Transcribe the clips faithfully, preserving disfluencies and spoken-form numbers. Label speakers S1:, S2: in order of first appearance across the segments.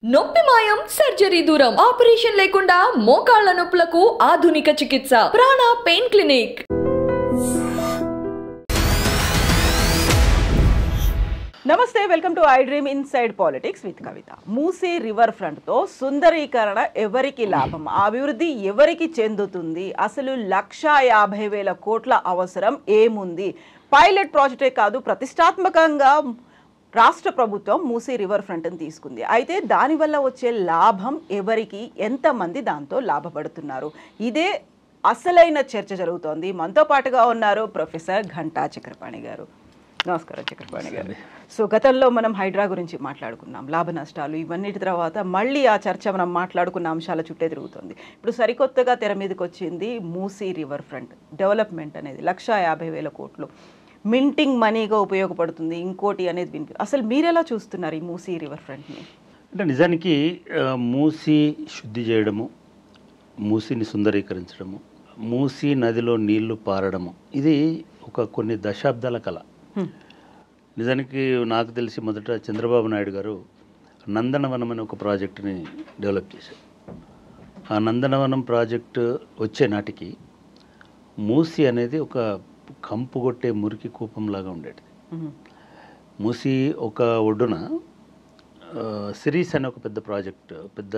S1: నొప్పి మాయం సర్జరీ దూరం ఆపరేషన్ లేకుండా మోకాళ్ల నొప్పులకు ఆధునిక చికిత్స ప్రాణ పెయిన్ క్లినిక్.
S2: నమస్తే, welcome to I dream inside politics with Kavitha. Musi river front తో సుందరీకరణ ఎవరికి లాభం, అభివృద్ధి ఎవరికి చెందుతుంది, అసలు లక్షా యాభై వేల కోట్ల అవసరం ఏముంది? పైలట్ ప్రాజెక్టే కాదు, ప్రతిష్టాత్మకంగా రాష్ట్ర ప్రభుత్వం మూసీ రివర్ ఫ్రంట్ని తీసుకుంది. అయితే దానివల్ల వచ్చే లాభం ఎవరికి, ఎంతమంది దాంతో లాభపడుతున్నారు, ఇదే అసలైన చర్చ జరుగుతోంది. మనతో పాటుగా ఉన్నారు ప్రొఫెసర్ ఘంటా చక్రపాణి గారు. నమస్కారం చక్రపాణి గారు. సో గతంలో మనం హైడ్రా గురించి మాట్లాడుకున్నాం, లాభ నష్టాలు ఇవన్నిటి తర్వాత మళ్ళీ ఆ చర్చ మనం మాట్లాడుకున్న అంశాల చుట్టే తిరుగుతుంది. ఇప్పుడు సరికొత్తగా తెర మీదకి వచ్చింది మూసీ రివర్ ఫ్రంట్ డెవలప్మెంట్ అనేది. లక్షా యాభై వేల కోట్లు మింటింగ్ మనీగా ఉపయోగపడుతుంది, ఇంకోటి అనేది విని అసలు మీరెలా చూస్తున్నారు ఈ మూసీ రివర్ ఫ్రంట్ని?
S3: అంటే నిజానికి మూసీ శుద్ధి చేయడము, మూసీని సుందరీకరించడము, మూసీ నదిలో నీళ్లు పారడము, ఇది ఒక కొన్ని దశాబ్దాల కళ. నిజానికి నాకు తెలిసి మొదట చంద్రబాబు నాయుడు గారు నందనవనం అనే ఒక ప్రాజెక్టుని డెవలప్ చేశారు. ఆ నందనవనం ప్రాజెక్టు వచ్చే నాటికి మూసీ అనేది ఒక కంపు కొట్టే మురికి కూపంలాగా ఉండేది. మూసీ ఒక ఒడ్డున సిరీస్ అనే ఒక పెద్ద ప్రాజెక్ట్, పెద్ద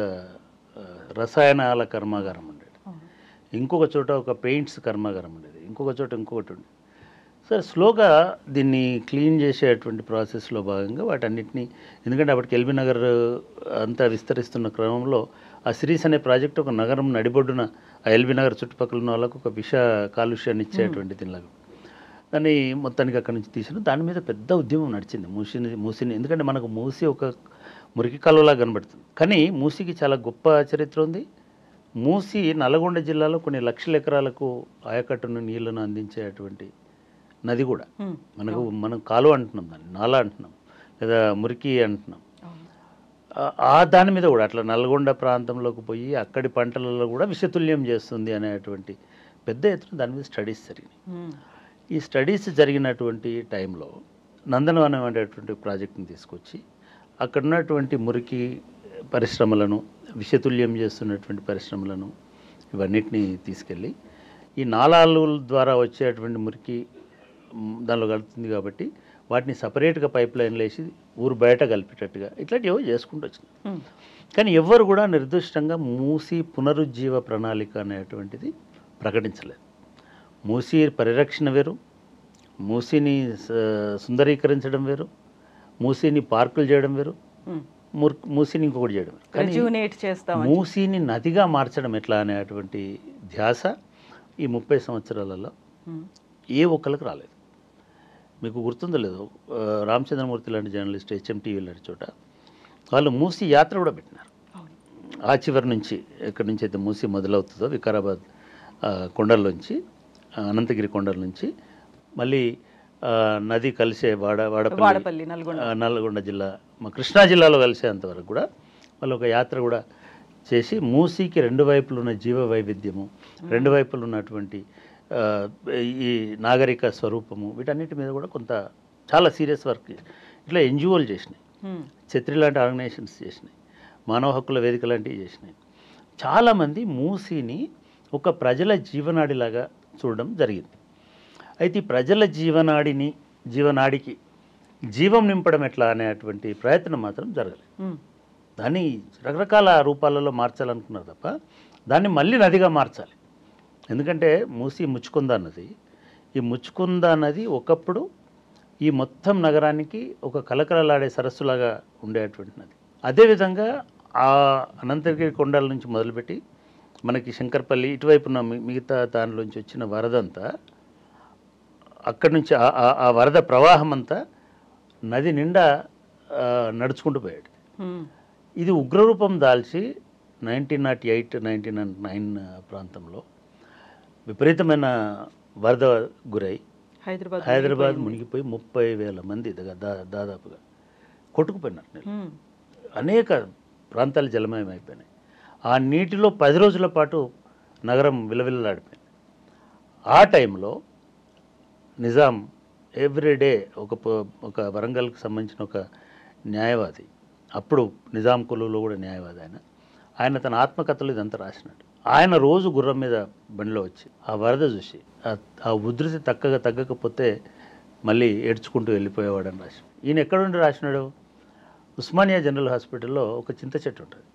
S3: రసాయనాల కర్మాగారం ఉండేది. ఇంకొక చోట ఒక పెయింట్స్ కర్మాగారం ఉండేది, ఇంకొక చోట ఇంకొకటి ఉండేది. సరే, స్లోగా దీన్ని క్లీన్ చేసేటువంటి ప్రాసెస్లో భాగంగా వాటన్నిటినీ, ఎందుకంటే అప్పటికి ఎల్బీ నగర్ అంతా విస్తరిస్తున్న క్రమంలో ఆ సిరీస్ అనే ప్రాజెక్ట్ ఒక నగరం నడిబొడ్డున ఆ ఎల్బీ నగర్ చుట్టుపక్కల ఉన్న వాళ్ళకు ఒక విష కాలుష్యాన్ని ఇచ్చేటువంటి దీనిలాగా దాన్ని మొత్తానికి అక్కడి నుంచి తీసిన దాని మీద పెద్ద ఉద్యమం నడిచింది మూసీని మూసీని ఎందుకంటే మనకు మూసీ ఒక మురికి కాలువలా కనబడుతుంది, కానీ మూసీకి చాలా గొప్ప చరిత్ర ఉంది. మూసీ నల్గొండ జిల్లాలో కొన్ని లక్షల ఎకరాలకు ఆయకట్టును నీళ్లను అందించేటువంటి నది కూడా. మనకు మనం కాలువ అంటున్నాం, దాన్ని నాలా అంటున్నాం, లేదా మురికి అంటున్నాం. ఆ దాని మీద కూడా అట్లా నల్గొండ ప్రాంతంలోకి పోయి అక్కడి పంటలలో కూడా విషతుల్యం చేస్తుంది అనేటువంటి పెద్ద ఎత్తున దాని మీద స్టడీస్ జరిగినాయి. ఈ స్టడీస్ జరిగినటువంటి టైంలో నందనవనం అనేటువంటి ప్రాజెక్టుని తీసుకొచ్చి అక్కడ ఉన్నటువంటి మురికి పరిశ్రమలను, విషతుల్యం చేస్తున్నటువంటి పరిశ్రమలను, ఇవన్నిటిని తీసుకెళ్ళి ఈ నాలాల ద్వారా వచ్చేటువంటి మురికి దానిలో కలుపుతుంది కాబట్టి వాటిని సపరేట్గా పైప్ లైన్లు వేసి ఊరు బయట కలిపేటట్టుగా ఇట్లాంటి ఏవో చేసుకుంటూ వచ్చింది. కానీ ఎవ్వరు కూడా నిర్దిష్టంగా మూసీ పునరుజ్జీవ ప్రణాళిక అనేటువంటిది ప్రకటించలేదు. మూసీ పరిరక్షణ వేరు, మూసీని సుందరీకరించడం వేరు, మూసీని పార్కులు చేయడం వేరు, మూసీని ఇంకొకటి చేయడం వేరు. కానీ మూసీని నదిగా మార్చడం ఎట్లా అనేటువంటి ధ్యాస ఈ ముప్పై సంవత్సరాలలో ఏ ఒక్కరికి రాలేదు. మీకు గుర్తుందో లేదో, రామచంద్రమూర్తి లాంటి జర్నలిస్ట్ హెచ్ఎంటీవీ లాంటి చోట వాళ్ళు మూసీ యాత్ర కూడా పెట్టినారు. ఆ చివరి నుంచి ఎక్కడి నుంచి అయితే మూసీ మొదలవుతుందో వికారాబాద్ కొండల్లోంచి, అనంతగిరి కొండల నుంచి మళ్ళీ నది కలిసే వాడ వాడపల్లి నల్గొండ జిల్లా, మా కృష్ణా జిల్లాలో కలిసేంతవరకు కూడా వాళ్ళు ఒక యాత్ర కూడా చేసి మూసీకి రెండు వైపులు ఉన్న జీవ వైవిధ్యము, రెండు వైపులు ఉన్నటువంటి ఈ నాగరిక స్వరూపము, వీటన్నిటి మీద కూడా కొంత చాలా సీరియస్ వర్క్ ఇట్లా ఎన్జిఓలు చేసినాయి, ఛత్రి లాంటి ఆర్గనైజేషన్స్ చేసినాయి, మానవ హక్కుల వేదిక లాంటివి చేసినాయి. చాలామంది మూసీని ఒక ప్రజల జీవనాడిలాగా చూడడం జరిగింది. అయితే ఈ ప్రజల జీవనాడిని జీవనాడికి జీవం నింపడం ఎట్లా అనేటువంటి ప్రయత్నం మాత్రం జరగలేదు. దాన్ని రకరకాల రూపాలలో మార్చాలనుకున్నారు తప్ప దాన్ని మళ్ళీ నదిగా మార్చాలి. ఎందుకంటే మూసీ ముచ్చుకుంద నది, ఈ ముచ్చుకుంద నది ఒకప్పుడు ఈ మొత్తం నగరానికి ఒక కలకలలాడే సరస్సులాగా ఉండేటువంటి నది. అదేవిధంగా ఆ అనంతగిరి కొండల నుంచి మొదలుపెట్టి మనకి శంకర్పల్లి ఇటువైపు ఉన్న మిగతా దానిలోంచి వచ్చిన వరదంతా, అక్కడి నుంచి ఆ వరద ప్రవాహం అంతా నది నిండా నడుచుకుంటూ పోయాడు. ఇది ఉగ్రరూపం దాల్చి nineteen nought eight nineteen nought nine ప్రాంతంలో విపరీతమైన వరద గురై హైదరాబాద్ హైదరాబాద్ మునిగిపోయి ముప్పై వేల మంది దా దాదాపుగా కొట్టుకుపోయినారు. అనేక ప్రాంతాలు జలమయం అయిపోయినాయి. ఆ నీటిలో పది రోజుల పాటు నగరం విలవిల్లాడిపోయింది. ఆ టైంలో నిజాం ఎవ్రీడే ఒక ఒక వరంగల్కి సంబంధించిన ఒక న్యాయవాది అప్పుడు నిజాం కొలువులో కూడా న్యాయవాది ఆయన ఆయన తన ఆత్మకథలో ఇదంతా రాసినాడు. ఆయన రోజు గుర్రం మీద బండిలో వచ్చి ఆ వరద చూసి ఆ ఉధృతి తగ్గక తగ్గకపోతే మళ్ళీ ఏడ్చుకుంటూ వెళ్ళిపోయేవాడని రాసి. ఈయన ఎక్కడుండి రాసినాడు? ఉస్మానియా జనరల్ హాస్పిటల్లో ఒక చింత చెట్టు ఉంటుంది.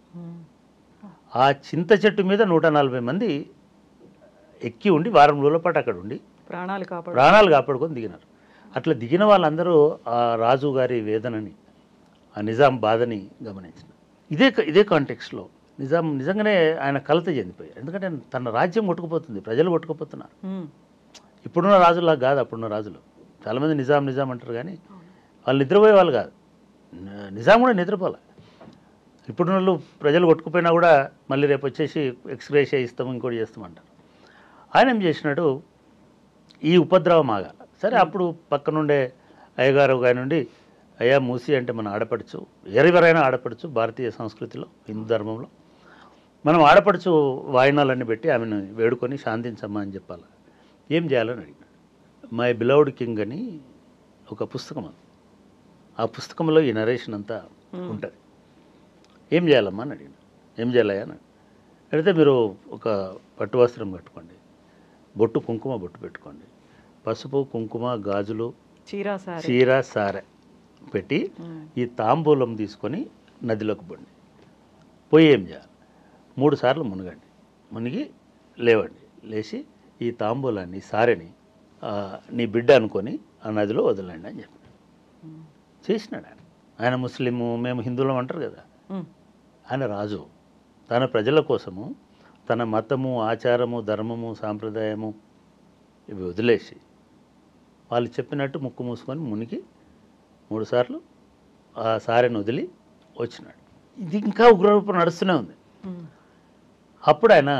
S3: ఆ చింత చెట్టు మీద నూట నలభై మంది ఎక్కి ఉండి వారం రోజుల పాటు అక్కడ ఉండి
S2: ప్రాణాలు కాపాడు
S3: ప్రాణాలు కాపాడుకొని దిగినారు. అట్లా దిగిన వాళ్ళందరూ ఆ రాజు గారి వేదనని, ఆ నిజాం బాధని గమనించిన. ఇదే ఇదే కాంటెక్స్లో నిజాం నిజంగానే ఆయన కలత చెందిపోయారు. ఎందుకంటే తన రాజ్యం కొట్టుకుపోతుంది, ప్రజలు కొట్టుకుపోతున్నారు. ఇప్పుడున్న రాజులా కాదు అప్పుడున్న రాజులు. చాలామంది నిజాం నిజాం అంటారు కానీ వాళ్ళు నిద్రపోయే వాళ్ళు కాదు. నిజాం కూడా నిద్రపోలే. ఇప్పుడున్న వాళ్ళు ప్రజలు కొట్టుకుపోయినా కూడా మళ్ళీ రేపు వచ్చేసి ఎక్స్గ్రేషియా ఇస్తాము ఇంకోటి చేస్తామంటారు. ఆయన ఏం చేసినాడు, ఈ ఉపద్రవం ఆగాల. సరే అప్పుడు పక్కనుండే అయ్యగారు ఒక ఆయన నుండి, అయ్యా మూసి అంటే మన ఆడపడుచు, ఎవరెవరైనా ఆడపడుచు భారతీయ సంస్కృతిలో హిందూ ధర్మంలో మనం ఆడపడుచు వాయినాలన్నీ పెట్టి ఆమెను వేడుకొని శాంతించమ్మా అని చెప్పాలి. ఏం చేయాలని అడిగినాడు. మై బిలౌడ్ కింగ్ అని ఒక పుస్తకం అది. ఆ పుస్తకంలో ఈ నరేషన్ అంతా ఉంటుంది. ఏం చేయాలమ్మా అని అడిగినాడు. ఏం చేయాలయ్యా అని అడిగితే, మీరు ఒక పట్టు వస్త్రం కట్టుకోండి, బొట్టు కుంకుమ బొట్టు పెట్టుకోండి, పసుపు కుంకుమ గాజులు
S2: చీర సారే
S3: చీర సారె పెట్టి ఈ తాంబూలం తీసుకొని నదిలోకి పోండి. పోయి ఏం చేయాలి, మూడు సార్లు మునగండి, మునిగి లేవండి, లేచి ఈ తాంబూలాన్ని సారెని నీ బిడ్డ అనుకొని ఆ నదిలో వదలండి అని చెప్పినాడు. చేసినాడు ఆయన. ఆయన ముస్లిము, మేము హిందువులం అంటారు కదా. ఆయన రాజు తన ప్రజల కోసము తన మతము, ఆచారము, ధర్మము, సాంప్రదాయము ఇవి వదిలేసి వాళ్ళు చెప్పినట్టు ముక్కు మూసుకొని మునిగి మూడుసార్లు ఆ సారెను వదిలి వచ్చినాడు. ఇది ఇంకా ఉగ్రరూపం నడుస్తూనే ఉంది. అప్పుడు ఆయన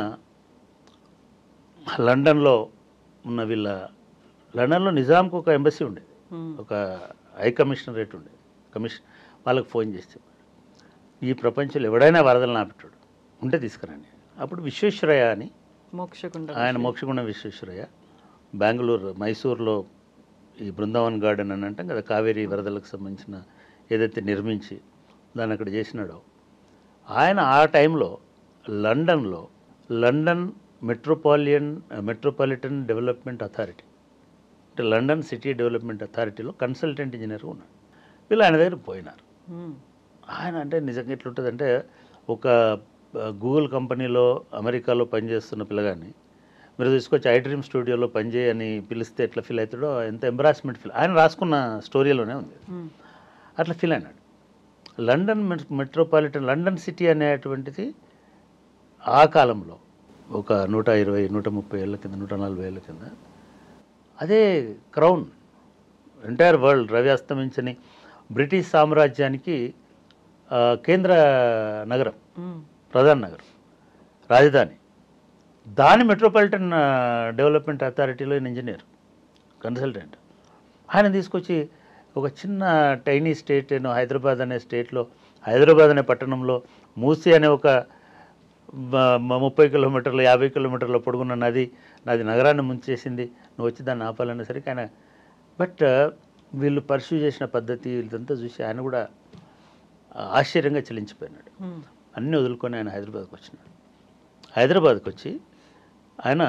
S3: లండన్లో ఉన్న వీళ్ళ లండన్లో నిజాంకు ఒక ఎంబసీ ఉండేది, ఒక హై కమిషనరేట్ ఉండేది. కమిషన్ వాళ్ళకి ఫోన్ చేసి చెప్పాడు, ఈ ప్రపంచంలో ఎవడైనా వరదలు ఆపెట్టాడు ఉంటే తీసుకురండి. అప్పుడు విశ్వేశ్వరయ్య అని
S2: మోక్షగుండ
S3: ఆయన మోక్షగుండ విశ్వేశ్వరయ్య బెంగళూరు మైసూర్లో ఈ బృందావన్ గార్డెన్ అని అంటాం కదా, కావేరీ వరదలకు సంబంధించిన ఏదైతే నిర్మించి దాన్ని అక్కడ చేసినాడో ఆయన ఆ టైంలో లండన్లో London metropolitan metropolitan development authority అంటే లండన్ సిటీ డెవలప్మెంట్ అథారిటీలో కన్సల్టెంట్ ఇంజనీర్గా ఉన్నాడు. వీళ్ళు ఆయన దగ్గర పోయినారు. ఆయన అంటే నిజంగా ఎట్లుంటుందంటే ఒక గూగుల్ కంపెనీలో అమెరికాలో పనిచేస్తున్న పిల్లగాన్ని మీరు తీసుకొచ్చి ఐ డ్రీమ్ స్టూడియోలో పనిచేయని పిలిస్తే ఎట్లా ఫీల్ అవుతాడో ఎంత ఎంబరాస్మెంట్ ఫీల్ ఆయన రాసుకున్న స్టోరీలోనే ఉంది. అట్లా ఫీల్ అయినాడు. లండన్ మెట్రోపాలిటన్ లండన్ సిటీ అనేటువంటిది ఆ కాలంలో ఒక నూట ఇరవై నూట ముప్పై ఏళ్ళ కింద నూట నలభై ఏళ్ళ కింద అదే క్రౌన్ ఎంటైర్ వరల్డ్ రవి అస్తమించని బ్రిటిష్ సామ్రాజ్యానికి కేంద్ర నగరం, ప్రధాన నగరం, రాజధాని. దాని మెట్రోపాలిటన్ డెవలప్మెంట్ అథారిటీలో ఇంజనీర్ కన్సల్టెంట్. ఆయన తీసుకొచ్చి ఒక చిన్న టైనీ స్టేట్ ఏనో హైదరాబాద్ అనే స్టేట్లో హైదరాబాద్ అనే పట్టణంలో మూసి అనే ఒక ముప్పై కిలోమీటర్లు యాభై కిలోమీటర్ల పొడుగున్న నది నది నగరాన్ని ముంచేసింది, నువ్వు వచ్చి దాన్ని ఆపాలనేసరికి ఆయన బట్ వీళ్ళు పర్స్యూ చేసిన పద్ధతి వీళ్ళంతా చూసి ఆయన కూడా ఆశ్చర్యంగా చెల్లించిపోయినాడు. అన్నీ వదులుకొని ఆయన హైదరాబాద్కి వచ్చినాడు. హైదరాబాద్కి వచ్చి ఆయన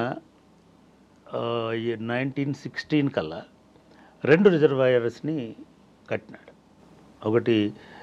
S3: నైన్టీన్ సిక్స్టీన్ కల్లా రెండు రిజర్వాయర్స్ని కట్టినాడు. ఒకటి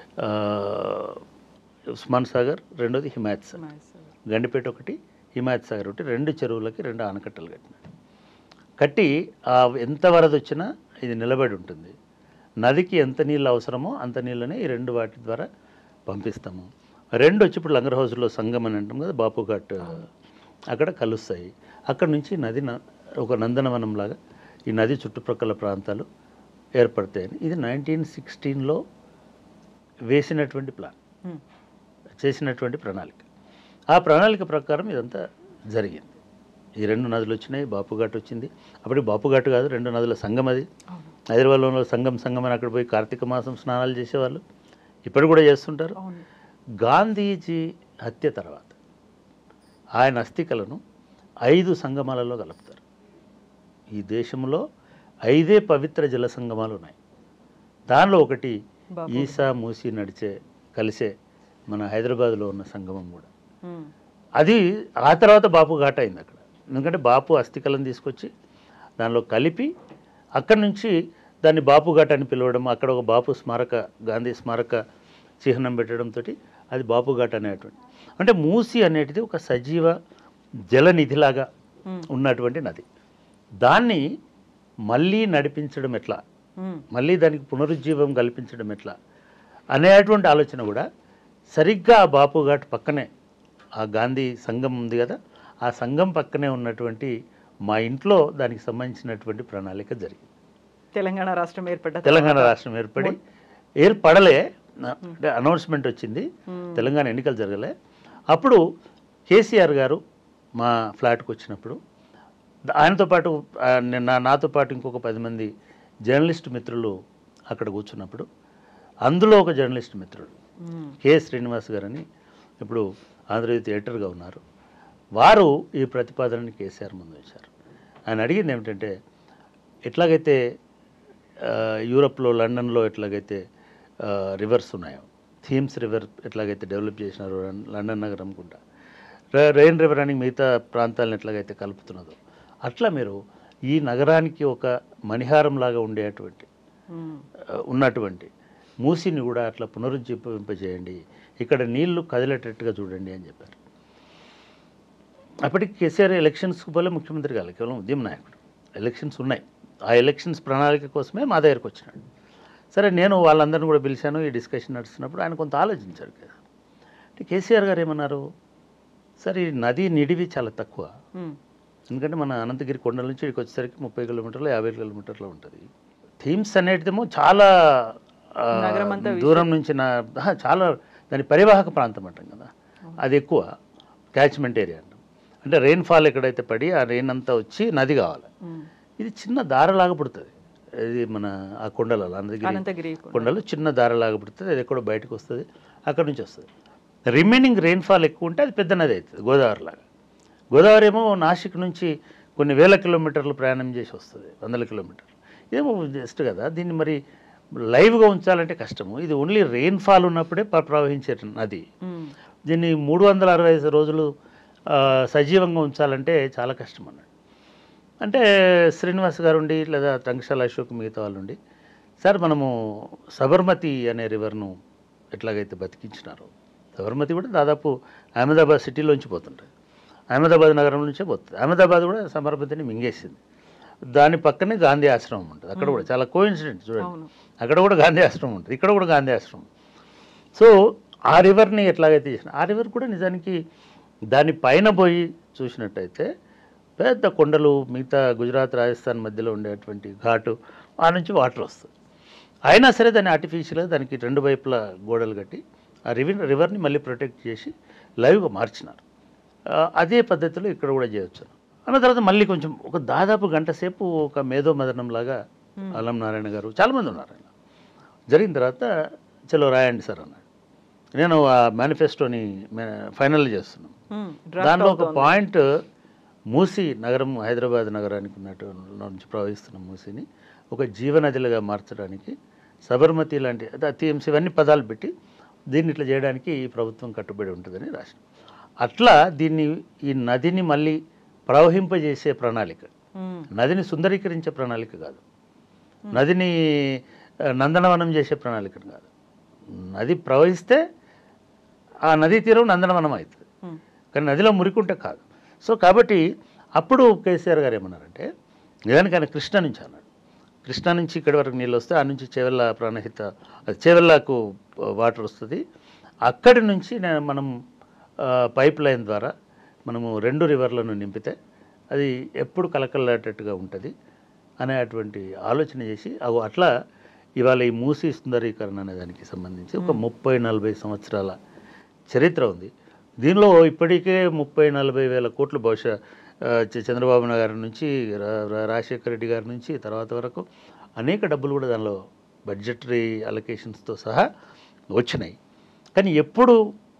S3: ఉస్మాన్ సాగర్, రెండోది హిమాయత్ సాగర్. గండిపేట ఒకటి, హిమాయత్ సాగర్ ఒకటి, రెండు చెరువులకి రెండు ఆనకట్టలు కట్టినాడు. కట్టి ఎంత వరద వచ్చినా ఇది నిలబడి ఉంటుంది. నదికి ఎంత నీళ్ళు అవసరమో అంత నీళ్ళని ఈ రెండు వాటి ద్వారా పంపిస్తాము. రెండు వచ్చి ఇప్పుడు లంగర్ హౌస్లో సంగం అని అంటాం కదా, బాపుఘాట్ అక్కడ కలుస్తాయి. అక్కడ నుంచి నది ఒక నందనవనంలాగా ఈ నది చుట్టుప్రక్కల ప్రాంతాలు ఏర్పడతాయని ఇది నైన్టీన్ సిక్స్టీన్లో వేసినటువంటి ప్లాన్, చేసినటువంటి ప్రణాళిక. ఆ ప్రణాళిక ప్రకారం ఇదంతా జరిగింది. ఈ రెండు నదులు వచ్చినాయి, బాపుఘాట్ వచ్చింది. అప్పటికి బాపుఘాట్ కాదు, రెండు నదుల సంగం అది. హైదరాబాద్లో సంగం సంగం అని అక్కడ పోయి కార్తీక మాసం స్నానాలు చేసేవాళ్ళు, ఇప్పుడు కూడా చేస్తుంటారు. గాంధీజీ హత్య తర్వాత ఆయన అస్థికలను ఐదు సంగమాలలో కలుపుతారు. ఈ దేశంలో ఐదే పవిత్ర జల సంగమాలు ఉన్నాయి. దానిలో ఒకటి ఈసా మూసి నడిచే కలిసే మన హైదరాబాద్లో ఉన్న సంగమం కూడా. అది ఆ తర్వాత బాపు ఘాట్ అయింది అక్కడ. ఎందుకంటే బాపు అస్థికలను తీసుకొచ్చి దానిలో కలిపి అక్కడి నుంచి దాన్ని బాపు ఘాట్ అని పిలవడం, అక్కడ ఒక బాపు స్మారక గాంధీ స్మారక చిహ్నం పెట్టడంతో అది బాపు ఘాట్ అనేటువంటి. అంటే మూసి అనేటిది ఒక సజీవ జలనిధిలాగా ఉన్నటువంటి నది. దాన్ని మళ్ళీ నడిపించడం ఎట్లా, మళ్ళీ దానికి పునరుజ్జీవం కల్పించడం ఎట్లా అనేటువంటి ఆలోచన కూడా సరిగ్గా ఆ బాపు ఘాట్ పక్కనే ఆ గాంధీ సంఘం ఉంది కదా, ఆ సంఘం పక్కనే ఉన్నటువంటి మా ఇంట్లో దానికి సంబంధించినటువంటి ప్రణాళిక జరిగింది.
S2: తెలంగాణ రాష్ట్రం ఏర్పడ్డ
S3: తెలంగాణ రాష్ట్రం ఏర్పడి ఏర్పడలే అంటే అనౌన్స్మెంట్ వచ్చింది, తెలంగాణ ఎన్నికలు జరగలే. అప్పుడు కేసీఆర్ గారు మా ఫ్లాట్కి వచ్చినప్పుడు ఆయనతో పాటు నా నాతో పాటు ఇంకొక పది మంది జర్నలిస్ట్ మిత్రులు అక్కడ కూర్చున్నప్పుడు అందులో ఒక జర్నలిస్ట్ మిత్రుడు కె శ్రీనివాస్ గారని ఇప్పుడు ఆంధ్రజ్యోతి ఎడిటర్గా ఉన్నారు. వారు ఈ ప్రతిపాదనని కేసీఆర్ ముందు వచ్చారు. ఆయన అడిగింది ఏమిటంటే, ఎట్లాగైతే యూరప్లో లండన్లో ఎట్లాగైతే రివర్స్ ఉన్నాయో, థీమ్స్ రివర్ ఎట్లాగైతే డెవలప్ చేసినారో లండన్ నగరం అనుకుంటా, రెయిన్ రివర్ అని మిగతా ప్రాంతాలను ఎట్లాగైతే కలుపుతున్నదో అట్లా మీరు ఈ నగరానికి ఒక మణిహారంలాగా ఉండేటువంటి ఉన్నటువంటి మూసిని కూడా అట్లా పునరుజ్జీవింపజేయండి, ఇక్కడ నీళ్లు కదిలేటట్టుగా చూడండి అని చెప్పారు. అప్పటికి కేసీఆర్ ఎలక్షన్స్కి పోలే ముఖ్యమంత్రి కాదు, కేవలం ఉద్యమ నాయకుడు. ఎలక్షన్స్ ఉన్నాయి, ఆ ఎలక్షన్స్ ప్రణాళిక కోసమే మా దగ్గరకు వచ్చినాడు. సరే, నేను వాళ్ళందరినీ కూడా పిలిచాను. ఈ డిస్కషన్ నడుస్తున్నప్పుడు ఆయన కొంత ఆలోచించారు కదా. అంటే కేసీఆర్ గారు ఏమన్నారు, సరే ఈ నది నిడివి చాలా తక్కువ, ఎందుకంటే మన అనంతగిరి కొండల నుంచి ఇక్కడికి వచ్చేసరికి ముప్పై కిలోమీటర్లు యాభై కిలోమీటర్లు ఉంటుంది. థీమ్స్ అనేటిదేమో చాలా దూరం నుంచి నా చాలా దాని పరివాహక ప్రాంతం అంటాం కదా, అది ఎక్కువ క్యాచ్మెంట్ ఏరియా అంటాం. అంటే రెయిన్ఫాల్ ఎక్కడైతే పడి ఆ రెయిన్ అంతా వచ్చి నది కావాలి. ఇది చిన్న దారలాగా పుడుతుంది, ఇది మన ఆ కొండలలో అనంతగిరి కొండలు చిన్న దారలాగా పుడుతుంది, అది ఎక్కడో బయటకు వస్తుంది, అక్కడ నుంచి వస్తుంది. రిమైనింగ్ రెయిన్ఫాల్ ఎక్కువ ఉంటే అది పెద్ద నది అవుతుంది, గోదావరిలాగా. గోదావరి ఏమో నాసిక్ నుంచి కొన్ని వేల కిలోమీటర్లు ప్రయాణం చేసి వస్తుంది, వందల కిలోమీటర్లు. ఇదేమో జస్ట్ కదా, దీన్ని మరి లైవ్గా ఉంచాలంటే కష్టము. ఇది ఓన్లీ రెయిన్ఫాల్ ఉన్నప్పుడే ప్రవహించే నది. దీన్ని మూడు వందల అరవై ఐదు రోజులు సజీవంగా ఉంచాలంటే చాలా కష్టం అన్నాడు. అంటే శ్రీనివాస్ గారు ఉండి లేదా టంకశాల అశోక్ మిగతా వాళ్ళు ఉండి, సార్ మనము సబర్మతి అనే రివర్ను ఎట్లాగైతే బతికించినారో, సబర్మతి కూడా దాదాపు అహ్మదాబాద్ సిటీలోంచి పోతుంటుంది, అహ్మదాబాద్ నగరం నుంచే పోతుంది. అహ్మదాబాద్ కూడా సబర్మతిని మింగేసింది. దాని పక్కనే గాంధీ ఆశ్రమం ఉంటుంది, అక్కడ కూడా చాలా కోఇన్సిడెంట్ చూడండి, అక్కడ కూడా గాంధీ ఆశ్రమం ఉంటుంది, ఇక్కడ కూడా గాంధీ ఆశ్రమం. సో ఆ రివర్ని ఎట్లాగైతే చేసిన, ఆ రివర్ కూడా నిజానికి దాని పైన పోయి చూసినట్టయితే పెద్ద కొండలు, మిగతా గుజరాత్ రాజస్థాన్ మధ్యలో ఉండేటువంటి ఘాటు, ఆ నుంచి వాటర్ వస్తుంది. అయినా సరే దాన్ని ఆర్టిఫిషియల్గా దానికి రెండు వైపులా గోడలు కట్టి ఆ రివర్ రివర్ని మళ్ళీ ప్రొటెక్ట్ చేసి లైవ్గా మార్చినారు. అదే పద్ధతిలో ఇక్కడ కూడా చేయొచ్చు. అన్న తర్వాత మళ్ళీ కొంచెం ఒక దాదాపు గంట సేపు ఒక మేధో మదనంలాగా అల్లం నారాయణ గారు చాలామంది ఉన్నారు. ఆయన జరిగిన తర్వాత చలో రాయండి సార్ అన్నాడు. నేను ఆ మేనిఫెస్టోని ఫైనల్ చేస్తున్నాను. దాంట్లో ఒక పాయింట్, మూసి నగరం హైదరాబాద్ నగరానికి ఉన్నట్టు నుంచి ప్రవహిస్తున్న మూసిని ఒక జీవనదిలుగా మార్చడానికి సబర్మతి లాంటి థీమ్స్ ఇవన్నీ పదాలు పెట్టి దీన్ని ఇట్లా చేయడానికి ఈ ప్రభుత్వం కట్టుబడి ఉంటుందని రాసిన. అట్లా దీన్ని ఈ నదిని మళ్ళీ ప్రవహింపజేసే ప్రణాళిక, నదిని సుందరీకరించే ప్రణాళిక కాదు, నదిని నందనవనం చేసే ప్రణాళిక కాదు. నది ప్రవహిస్తే ఆ నదీ తీరం నందనవనం అవుతుంది, కానీ నదిలో మురికుంటే కాదు. సో కాబట్టి అప్పుడు కేసీఆర్ గారు ఏమన్నారంటే, నిజానికి ఆయన కృష్ణ నుంచి అన్నాడు, కృష్ణా నుంచి ఇక్కడి వరకు నీళ్ళు వస్తే ఆ నుంచి చేవెళ్ళ ప్రాణహిత చేవెళ్ళకు వాటర్ వస్తుంది, అక్కడి నుంచి మనం పైప్ లైన్ ద్వారా మనము రెండు రివర్లను నింపితే అది ఎప్పుడు కలకల్లాటట్టుగా ఉంటుంది అనేటువంటి ఆలోచన చేసి అవు అట్లా ఇవాళ ఈ మూసీ సుందరీకరణ అనే దానికి సంబంధించి ఒక ముప్పై నలభై సంవత్సరాల చరిత్ర ఉంది. దీనిలో ఇప్పటికే ముప్పై నలభై వేల కోట్లు బహుశా చంద్రబాబు నాయుడు గారి నుంచి రాజశేఖర రెడ్డి గారి నుంచి తర్వాత వరకు అనేక డబ్బులు కూడా దానిలో బడ్జెటరీ అలొకేషన్స్తో సహా వచ్చినాయి. కానీ ఎప్పుడు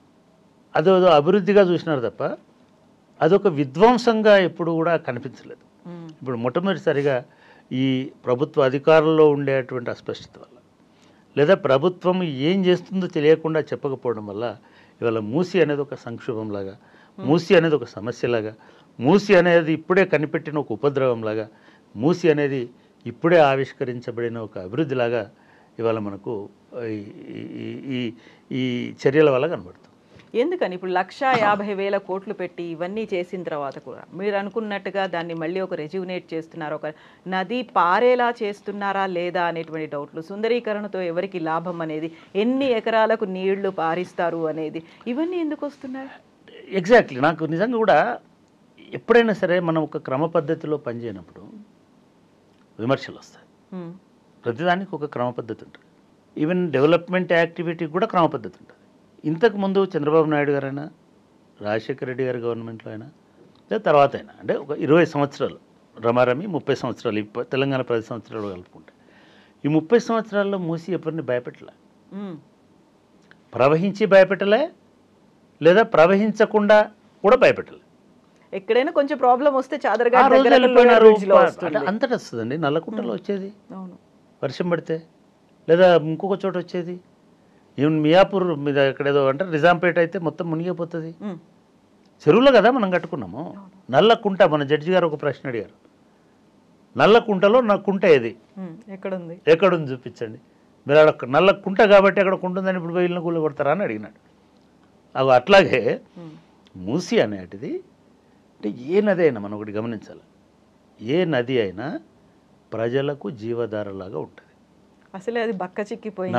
S3: అదో అభివృద్ధిగా చూసినారు తప్ప అదొక విధ్వంసంగా ఎప్పుడు కూడా కనిపించలేదు. ఇప్పుడు మొట్టమొదటిసారిగా ఈ ప్రభుత్వ అధికారంలో ఉండేటువంటి అస్పష్టత వల్ల, లేదా ప్రభుత్వం ఏం చేస్తుందో తెలియకుండా చెప్పకపోవడం వల్ల ఇవాళ మూసి అనేది ఒక సంక్షోభంలాగా, మూసి అనేది ఒక సమస్యలాగా, మూసి అనేది ఇప్పుడే కనిపెట్టిన ఒక ఉపద్రవంలాగా, మూసి అనేది ఇప్పుడే ఆవిష్కరించబడిన ఒక అభివృద్ధిలాగా ఇవాళ మనకు ఈ ఈ చర్యల వల్ల కనబడుతుంది.
S2: ఎందుకని ఇప్పుడు లక్ష యాభై వేల కోట్లు పెట్టి ఇవన్నీ చేసిన తర్వాత కూడా మీరు అనుకున్నట్టుగా దాన్ని మళ్ళీ ఒక రెజ్యూనేట్ చేస్తున్నారు, ఒక నది పారేలా చేస్తున్నారా లేదా అనేటువంటి డౌట్లు, సుందరీకరణతో ఎవరికి లాభం అనేది, ఎన్ని ఎకరాలకు నీళ్లు పారిస్తారు అనేది, ఇవన్నీ ఎందుకు వస్తున్నాయి?
S3: ఎగ్జాక్ట్లీ. నాకు నిజంగా కూడా ఎప్పుడైనా సరే మనం ఒక క్రమ పద్ధతిలో పనిచేయనప్పుడు విమర్శలు వస్తాయి. ప్రతిదానికి ఒక క్రమ పద్ధతి ఉంటుంది. ఈవెన్ డెవలప్మెంట్ యాక్టివిటీకి కూడా క్రమ పద్ధతి ఉంటుంది. ఇంతకుముందు చంద్రబాబు నాయుడు గారైనా, రాజశేఖర రెడ్డి గారి గవర్నమెంట్లో అయినా, లేదా తర్వాత అయినా, అంటే ఒక ఇరవై సంవత్సరాలు రమారమి ముప్పై సంవత్సరాలు ఇప్పుడు తెలంగాణ పది సంవత్సరాలు కలుపుకుంటే ఈ ముప్పై సంవత్సరాల్లో మూసి ఎవరిని భయపెట్టలే, ప్రవహించి భయపెట్టలే, లేదా ప్రవహించకుండా కూడా భయపెట్టలే.
S2: ఎక్కడైనా కొంచెం ప్రాబ్లం వస్తే చాదరగా
S3: అంతటా వస్తుందండి. నల్లకుంటలో వచ్చేది వర్షం పడితే, లేదా ఇంకొక చోట వచ్చేది. ఈవెన్ మియాపూర్ మీద ఎక్కడేదో అంటే నిజాంపేట అయితే మొత్తం మునిగిపోతుంది. చెరువులో కదా మనం కట్టుకున్నాము. నల్లకుంట, మన జడ్జి గారు ఒక ప్రశ్న అడిగారు, నల్లకుంటలో నా కుంట ఏది,
S2: ఎక్కడుంది
S3: ఎక్కడుంది చూపించండి. మీరు అక్కడ నల్లకుంట కాబట్టి అక్కడ కుంటుందని ఇప్పుడు ఇళ్ళని కూల కొడతారా అని అడిగినాడు. అవి అట్లాగే మూసి అనేటిది అంటే ఏ నది అయినా మనం ఒకటి గమనించాలి, ఏ నది అయినా ప్రజలకు జీవధారలాగా ఉంటుంది.
S2: అసలే అది బక్క చిక్కిపోయి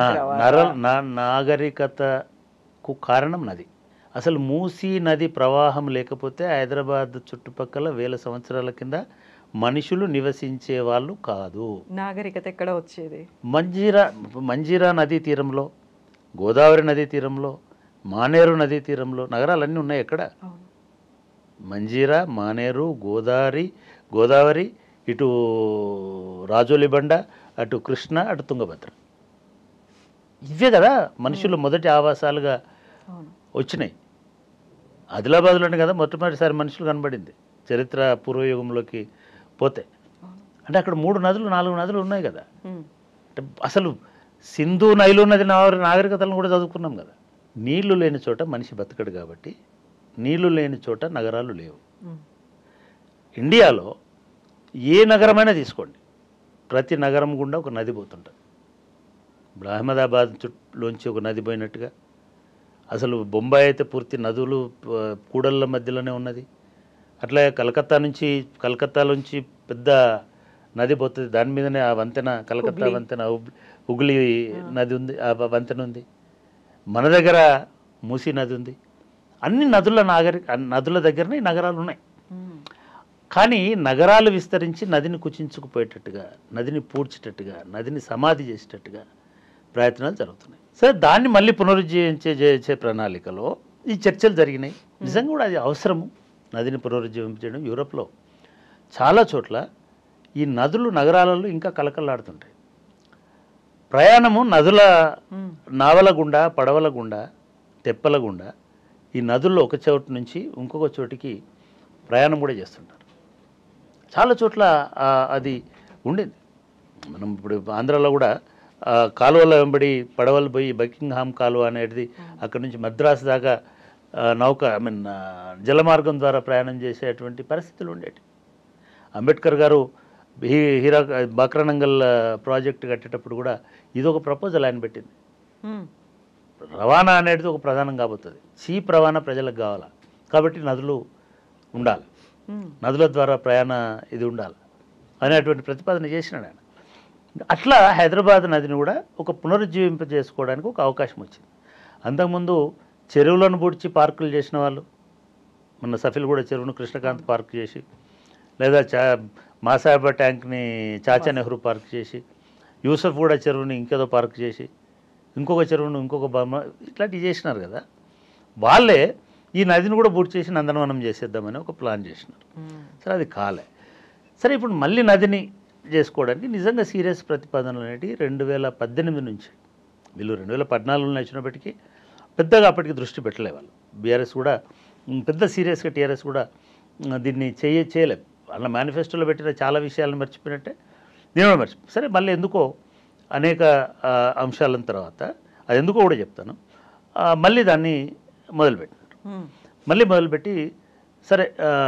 S3: నాగరికతకు కారణం నది. అసలు మూసీ నది ప్రవాహం లేకపోతే హైదరాబాద్ చుట్టుపక్కల వేల సంవత్సరాల కింద మనుషులు నివసించే వాళ్ళు కాదు.
S2: నాగరికత ఎక్కడ వచ్చేది?
S3: మంజీరా మంజీరా నదీ తీరంలో, గోదావరి నదీ తీరంలో, మానేరు నదీ తీరంలో నగరాలన్నీ ఉన్నాయి. ఎక్కడ? మంజీరా, మానేరు, గోదావరి గోదావరి ఇటు రాజోలిబండ, అటు కృష్ణ, అటు తుంగభద్ర. ఇవే కదా మనుషులు మొదటి ఆవాసాలుగా వచ్చినాయి. ఆదిలాబాద్లోనే కదా మొట్టమొదటిసారి మనుషులు కనబడింది చరిత్ర పూర్వయుగంలోకి పోతే. అంటే అక్కడ మూడు నదులు నాలుగు నదులు ఉన్నాయి కదా. అంటే అసలు సింధు నైలు నది నాగరికతలను కూడా చదువుకున్నాం కదా. నీళ్లు లేని చోట మనిషి బతకడు కాబట్టి నీళ్లు లేని చోట నగరాలు లేవు. ఇండియాలో ఏ నగరమైనా తీసుకోండి, ప్రతి నగరం గుండా ఒక నది పోతుంటుంది. ఇప్పుడు అహ్మదాబాద్ చుట్టూలోంచి ఒక నది పోయినట్టుగా, అసలు బొంబాయి అయితే పూర్తి నదులు కూడళ్ళ మధ్యలోనే ఉన్నది. అట్లాగే కలకత్తా నుంచి కలకత్తాలోంచి పెద్ద నది పోతుంది, దాని మీదనే ఆ వంతెన, కలకత్తా వంతెన, హుగ్లీ నది ఉంది, ఆ వంతెన ఉంది. మన దగ్గర మూసీ నది ఉంది. అన్ని నదుల నాగరిక నదుల దగ్గరనే నగరాలు ఉన్నాయి. కానీ నగరాలు విస్తరించి నదిని కుచించుకుపోయేటట్టుగా, నదిని పూడ్చేటట్టుగా, నదిని సమాధి చేసేటట్టుగా ప్రయత్నాలు జరుగుతున్నాయి. సరే, దాన్ని మళ్ళీ పునరుజ్జీవించే చేసే ప్రణాళికలో ఈ చర్చలు జరిగినాయి. నిజంగా కూడా అది అవసరము, నదిని పునరుజ్జీవించడం. యూరోప్లో చాలా చోట్ల ఈ నదులు నగరాలలో ఇంకా కలకలాడుతుంటాయి. ప్రయాణము నదుల నావల గుండా, పడవల గుండా, తెప్పల గుండా ఈ నదుల్లో ఒక చోటు నుంచి ఇంకొక చోటికి ప్రయాణం కూడా చేస్తుంటారు. చాలా చోట్ల అది ఉండేది. మనం ఇప్పుడు ఆంధ్రాలో కూడా కాలువల వెంబడి పడవలు పోయి బకింగ్హామ్ కాలువ అనేది అక్కడి నుంచి మద్రాసు దాకా నౌక ఐ మీన్ జలమార్గం ద్వారా ప్రయాణం చేసేటువంటి పరిస్థితులు ఉండేవి. అంబేద్కర్ గారు హీ హీరా బాక్రానంగల్ ప్రాజెక్ట్ కట్టేటప్పుడు కూడా ఇది ఒక ప్రపోజల్ ఆయన పెట్టింది. రవాణా అనేది ఒక ప్రధానం కాబోతుంది, చీప్ రవాణా ప్రజలకు కావాలా, కాబట్టి నదులు ఉండాలి, నదుల ద్వారా ప్రయాణ ఇది ఉండాలి అనేటువంటి ప్రతిపాదన చేసినాడు ఆయన. అట్లా హైదరాబాద్ నదిని కూడా ఒక పునరుజ్జీవింప చేసుకోవడానికి ఒక అవకాశం వచ్చింది. అంతకుముందు చెరువులను పూడ్చి పార్కులు చేసిన వాళ్ళు, మన సఫిల్గూడ చెరువును కృష్ణకాంత్ పార్క్ చేసి, లేదా చా మాసాబా ట్యాంక్ని చాచా నెహ్రూ పార్క్ చేసి, యూసఫ్గూడ చెరువుని ఇంకేదో పార్క్ చేసి, ఇంకొక చెరువును ఇంకొక బొమ్మ ఇట్లాంటివి చేసినారు కదా. వాళ్ళే ఈ నదిని కూడా పూర్తి చేసి నందనవనం చేసేద్దామని ఒక ప్లాన్ చేసినారు. సరే, అది కాలే. సరే, ఇప్పుడు మళ్ళీ నదిని చేసుకోవడానికి నిజంగా సీరియస్ ప్రతిపాదనలు అనేవి రెండు వేల పద్దెనిమిది నుంచి వీళ్ళు రెండు వేల పద్నాలుగులో వచ్చినప్పటికీ పెద్దగా అప్పటికి దృష్టి పెట్టలే వాళ్ళు. బీఆర్ఎస్ కూడా పెద్ద సీరియస్గా, టీఆర్ఎస్ కూడా దీన్ని చేయ చేయలేదు వాళ్ళ మేనిఫెస్టోలో పెట్టిన చాలా విషయాలను మర్చిపోయినట్టే దీని కూడా మర్చిపో. సరే, మళ్ళీ ఎందుకో అనేక ఆ, అంశాల తర్వాత అది ఎందుకో కూడా చెప్తాను. ఆ, మళ్ళీ దాన్ని మొదలుపెట్టినారు. మళ్ళీ మొదలుపెట్టి సరే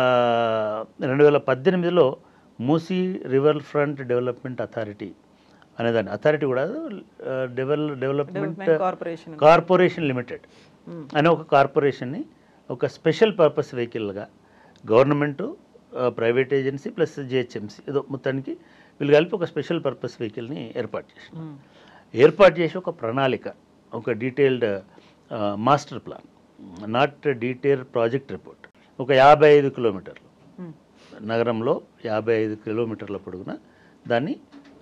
S3: రెండు వేల పద్దెనిమిదిలో Musi river front development authority అనేదాన్ని, అథారిటీ కూడా డెవల్ డెవలప్మెంట్
S2: కార్పొరేషన్
S3: కార్పొరేషన్ లిమిటెడ్ అనే ఒక కార్పొరేషన్ని ఒక స్పెషల్ పర్పస్ వెహికల్గా government, private agency plus GHMC ఏదో మొత్తానికి వీళ్ళు కలిపి ఒక స్పెషల్ పర్పస్ వెహికల్ని ఏర్పాటు చేసి ఏర్పాటు చేసి ఒక ప్రణాళిక, ఒక detailed master plan, not detail project report, ఒక యాభై ఐదు కిలోమీటర్లు నగరంలో యాభై ఐదు కిలోమీటర్ల పొడుగున దాన్ని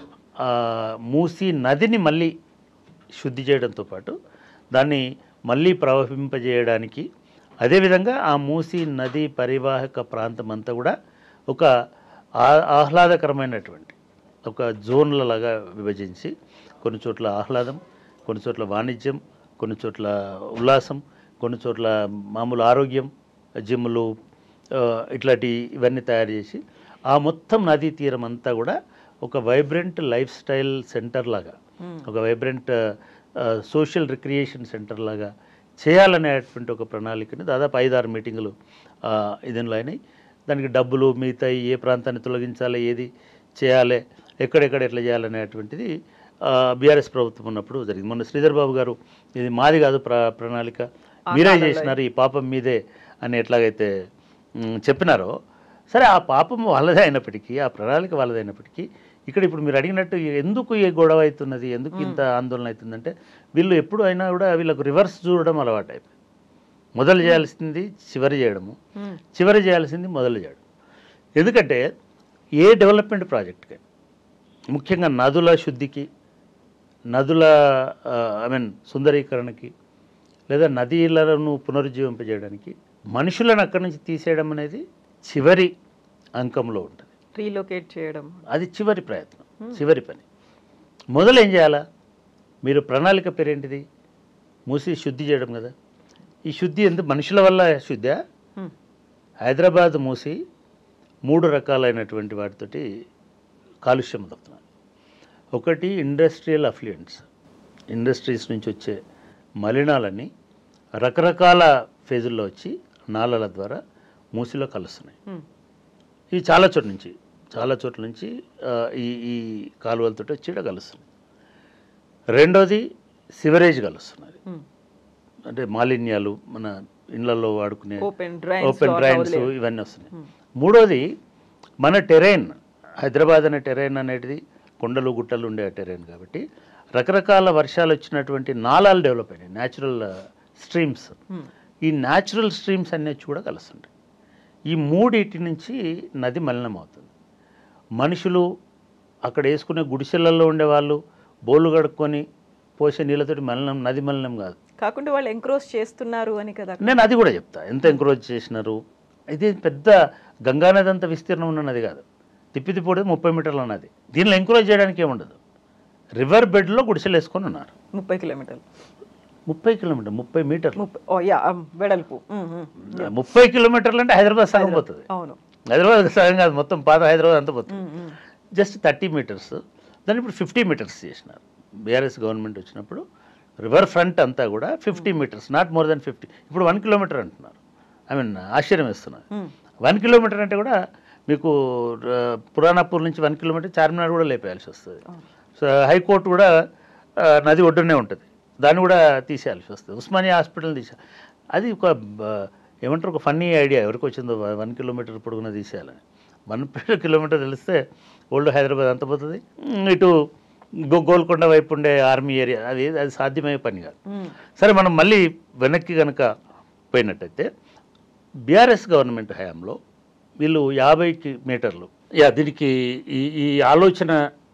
S3: మూసీ నదిని మళ్ళీ శుద్ధి చేయడంతో పాటు దాన్ని మళ్ళీ ప్రవహింపజేయడానికి, అదేవిధంగా ఆ మూసీ నది పరివాహక ప్రాంతం అంతా కూడా ఒక ఆహ్లాదకరమైనటువంటి ఒక జోన్లలాగా విభజించి కొన్ని చోట్ల ఆహ్లాదం, కొన్ని చోట్ల వాణిజ్యం, కొన్ని చోట్ల ఉల్లాసం, కొన్ని చోట్ల మామూలు ఆరోగ్యం, జిమ్లు ఇట్లాంటి ఇవన్నీ తయారు చేసి ఆ మొత్తం నదీ తీరం అంతా కూడా ఒక వైబ్రెంట్ లైఫ్ స్టైల్ సెంటర్ లాగా, ఒక వైబ్రెంట్ సోషల్ రిక్రియేషన్ సెంటర్ లాగా చేయాలనేటువంటి ఒక ప్రణాళికని దాదాపు ఐదారు మీటింగులు ఇదిలో అయినాయి. దానికి డబ్బులు మిగతా ఏ ప్రాంతాన్ని తొలగించాలి, ఏది చేయాలి, ఎక్కడెక్కడ ఎట్లా చేయాలనేటువంటిది బీఆర్ఎస్ ప్రభుత్వం ఉన్నప్పుడు జరిగింది. మొన్న శ్రీధర్ బాబు గారు ఇది మాది కాదు ప్ర ప్రణాళిక మీరే చేసినారు, ఈ పాపం మీదే అని ఎట్లాగైతే చెప్పినారో, సరే ఆ పాపం వాళ్ళదే అయినప్పటికీ, ఆ ప్రణాళిక వాళ్ళదే అయినప్పటికీ ఇక్కడ ఇప్పుడు మీరు అడిగినట్టు ఎందుకు ఏ గొడవ అవుతున్నది, ఎందుకు ఇంత ఆందోళన అవుతుందంటే వీళ్ళు ఎప్పుడు అయినా కూడా వీళ్ళకు రివర్స్ చూడడం అలవాటు అయిపోయింది. మొదలు చేయాల్సింది చివరి చేయడము, చివరి చేయాల్సింది మొదలు చేయడం. ఎందుకంటే ఏ డెవలప్మెంట్ ప్రాజెక్ట్కి, ముఖ్యంగా నదుల శుద్ధికి, నదుల ఐ మీన్ సుందరీకరణకి, లేదా నదీలను పునరుజ్జీవింపజేయడానికి మనుషులను అక్కడి నుంచి తీసేయడం అనేది చివరి అంకంలో ఉంటుంది.
S2: రీలొకేట్ చేయడం
S3: అది చివరి ప్రయత్నం, చివరి పని. మొదలు ఏం చేయాలా? మీరు ప్రణాళిక పేరేంటిది? మూసి శుద్ధి చేయడం కదా. ఈ శుద్ధి ఎందుకు మనుషుల వల్ల శుద్ధి? హైదరాబాద్ మూసి మూడు రకాలైనటువంటి వాటితోటి కాలుష్యం అవుతున్నారు. ఒకటి ఇండస్ట్రియల్ అఫ్లుయెంట్స్, ఇండస్ట్రీస్ నుంచి వచ్చే మలినాలన్నీ రకరకాల ఫేజుల్లో వచ్చి నాళాల ద్వారా మూసిలో కలుస్తున్నాయి. ఇవి చాలా చోట్ల నుంచి చాలా చోట్ల నుంచి ఈ ఈ కాలువలతో వచ్చి కలుస్తున్నాయి. రెండోది సివరేజ్ కలుస్తున్నది, అంటే మాలిన్యాలు మన ఇళ్లలో వాడుకునే ఓపెన్ డ్రైన్స్ ఇవన్నీ వస్తున్నాయి. మూడోది మన టెరైన్, హైదరాబాద్ అనే టెరైన్ అనేది కొండలు గుట్టలు ఉండే టెరైన్ కాబట్టి రకరకాల వర్షాలు వచ్చినటువంటి నాళాలు డెవలప్ అయినాయి, న్యాచురల్ స్ట్రీమ్స్. ఈ న్యాచురల్ స్ట్రీమ్స్ అన్నీ కూడా కలుస్తుంటాయి. ఈ మూడింటి నుంచి నది మలినం అవుతుంది. మనుషులు అక్కడ వేసుకునే గుడిసెలలో ఉండేవాళ్ళు బోళ్ళు కడుక్కొని పోసే నీళ్ళతోటి మలినం, నది మలినం కాదు.
S2: కాకుండా వాళ్ళు ఎంక్రోచ్ చేస్తున్నారు అని కదా
S3: నేను అది కూడా చెప్తా. ఎంత ఎంక్రోచ్ చేసినారు, ఇది పెద్ద గంగానది అంత విస్తీర్ణం ఉన్న నది కాదు, తిప్పి తిప్పిపోతే ముప్పై మీటర్ల నది. దీనిలో ఎంక్రోచ్ చేయడానికి ఏముండదు. రివర్ బెడ్లో గుడిసెలు వేసుకొని ఉన్నారు.
S2: ముప్పై కిలోమీటర్లు
S3: ముప్పై కిలోమీటర్ ముప్పై మీటర్లు
S2: వెడల్పు
S3: ముప్పై కిలోమీటర్లు అంటే హైదరాబాద్ సగం పోతుంది.
S2: అవును,
S3: హైదరాబాద్ సగం కాదు, మొత్తం పాత హైదరాబాద్ అంతా పోతుంది. జస్ట్ థర్టీ మీటర్స్, దాన్ని ఇప్పుడు ఫిఫ్టీ మీటర్స్ చేసినారు. బీఆర్ఎస్ గవర్నమెంట్ వచ్చినప్పుడు రివర్ ఫ్రంట్ అంతా కూడా fifty metres, not more than fifty. ఇప్పుడు వన్ కిలోమీటర్ అంటున్నారు. ఐ మీన్ ఆశ్చర్యం వేస్తున్నారు. వన్ కిలోమీటర్ అంటే కూడా మీకు పురాణాపూర్ నుంచి వన్ కిలోమీటర్ చార్మినార్ కూడా లేపేయాల్సి వస్తుంది. సో హైకోర్టు కూడా నది ఒడ్డునే ఉంటుంది, దాన్ని కూడా తీసేయాల్సి వస్తుంది. ఉస్మానియా హాస్పిటల్ తీసే అది ఒక ఏమంటారు ఒక ఫన్నీ ఐడియా ఎవరికి వచ్చిందో, వన్ కిలోమీటర్ పొడుగున తీసేయాలని. వన్ కిలోమీటర్ తెలిస్తే ఓల్డ్ హైదరాబాద్ అంత పోతుంది. ఇటు గో గోల్కొండ వైపు ఉండే ఆర్మీ ఏరియా, అది అది సాధ్యమయ్యే పని కాదు. సరే, మనం మళ్ళీ వెనక్కి కనుక పోయినట్టయితే బీఆర్ఎస్ గవర్నమెంట్ హయాంలో వీళ్ళు యాభై మీటర్లు యా దీనికి ఈ ఈ ఆలోచన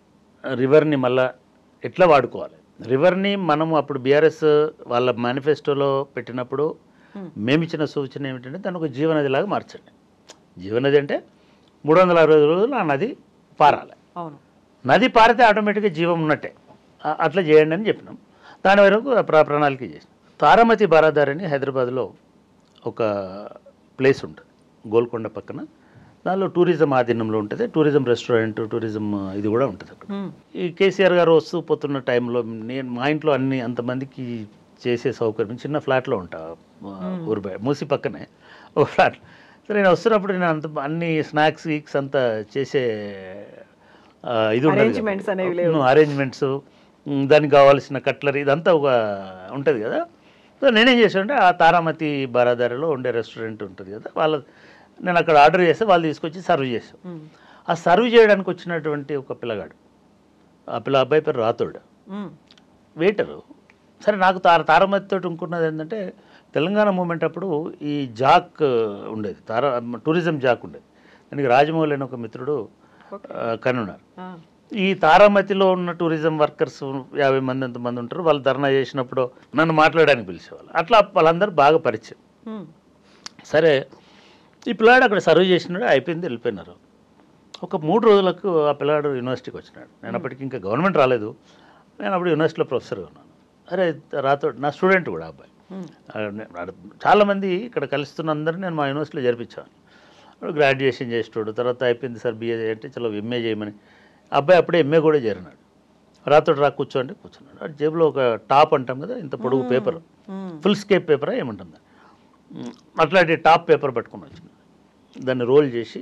S3: రివర్ని మళ్ళా ఎట్లా వాడుకోవాలి, రివర్ని మనము అప్పుడు బీఆర్ఎస్ వాళ్ళ మేనిఫెస్టోలో పెట్టినప్పుడు మేమిచ్చిన సూచన ఏమిటంటే దాన్ని ఒక జీవనదిలాగా మార్చండి. జీవనది అంటే మూడు వందల అరవై రోజులు ఆ నది పారాలి.
S2: అవును,
S3: నది పారితే ఆటోమేటిక్గా జీవం ఉన్నట్టే, అట్లా చేయండి అని చెప్పినాం. దాని వరకు ప్రణాళిక చేసినాం. తారామతి బారాదార్ అని హైదరాబాద్లో ఒక ప్లేస్ ఉంటుంది, గోల్కొండ పక్కన దానిలో టూరిజం ఆధీనంలో ఉంటుంది, టూరిజం రెస్టారెంట్, టూరిజం ఇది కూడా ఉంటుంది అక్కడ. ఈ కేసీఆర్ గారు వస్తూ పోతున్న టైంలో నేను మా ఇంట్లో అన్ని అంతమందికి చేసే సౌకర్యం చిన్న ఫ్లాట్లో ఉంటా ఊరు బయట మూసి పక్కనే ఒక ఫ్లాట్. సరే నేను వస్తున్నప్పుడు నేను అంత అన్ని స్నాక్స్ గీక్స్ అంతా చేసే ఇది ఉంటుంది, అరేంజ్మెంట్స్, దానికి కావాల్సిన కట్లరీ ఇదంతా ఒక ఉంటుంది కదా. సో నేనేం చేశానంటే ఆ తారామతి బారాదారిలో ఉండే రెస్టారెంట్ ఉంటుంది కదా, వాళ్ళ నేను అక్కడ ఆర్డర్ చేస్తే వాళ్ళు తీసుకొచ్చి సర్వ్ చేసాం. ఆ సర్వ్ చేయడానికి వచ్చినటువంటి ఒక పిల్లగాడు, ఆ పిల్ల అబ్బాయి పేరు రాతోడు, వెయిటరు. సరే నాకు తార తారామతితో ఇంకున్నది ఏంటంటే తెలంగాణ మూమెంట్ అప్పుడు ఈ జాక్ ఉండేది, తారా టూరిజం జాక్ ఉండేది. దానికి రాజమౌళి అని ఒక మిత్రుడు కనున్నారు. ఈ తారామతిలో ఉన్న టూరిజం వర్కర్స్ యాభై మంది ఎంతమంది ఉంటారు, వాళ్ళు ధర్నా చేసినప్పుడు నన్ను మాట్లాడడానికి పిలిచేవాళ్ళు. అట్లా వాళ్ళందరూ బాగా పరిచయం. సరే ఈ పిల్లాడు అక్కడ సర్వ్ చేసినాడు, అయిపోయింది, వెళ్ళిపోయినారు. ఒక మూడు రోజులకు ఆ పిల్లాడు యూనివర్సిటీకి వచ్చినాడు. నేను అప్పటికి ఇంకా గవర్నమెంట్ రాలేదు, నేను అప్పుడు యూనివర్సిటీలో ప్రొఫెసర్గా ఉన్నాను. అరే రాతో నా స్టూడెంట్ కూడా అబ్బాయి, చాలామంది ఇక్కడ కలుస్తున్న అందరూ నేను మా యూనివర్సిటీలో జరిపించాను. గ్రాడ్యుయేషన్ చేసేటోడు, తర్వాత అయిపోయింది సార్ బిఏ అంటే చలో ఎంఏ చేయమని. అబ్బాయి అప్పుడే ఎంఏ కూడా చేరినాడు. రాతోడు రా కూర్చోండి కూర్చున్నాడు. అటు జేబులో ఒక టాప్ అంటాం కదా, ఇంత పొడుగు పేపర్, ఫుల్ స్కేప్ పేపరా ఏమంటుంది, అట్లాంటి టాప్ పేపర్ పట్టుకుని వచ్చింది. దాన్ని రోల్ చేసి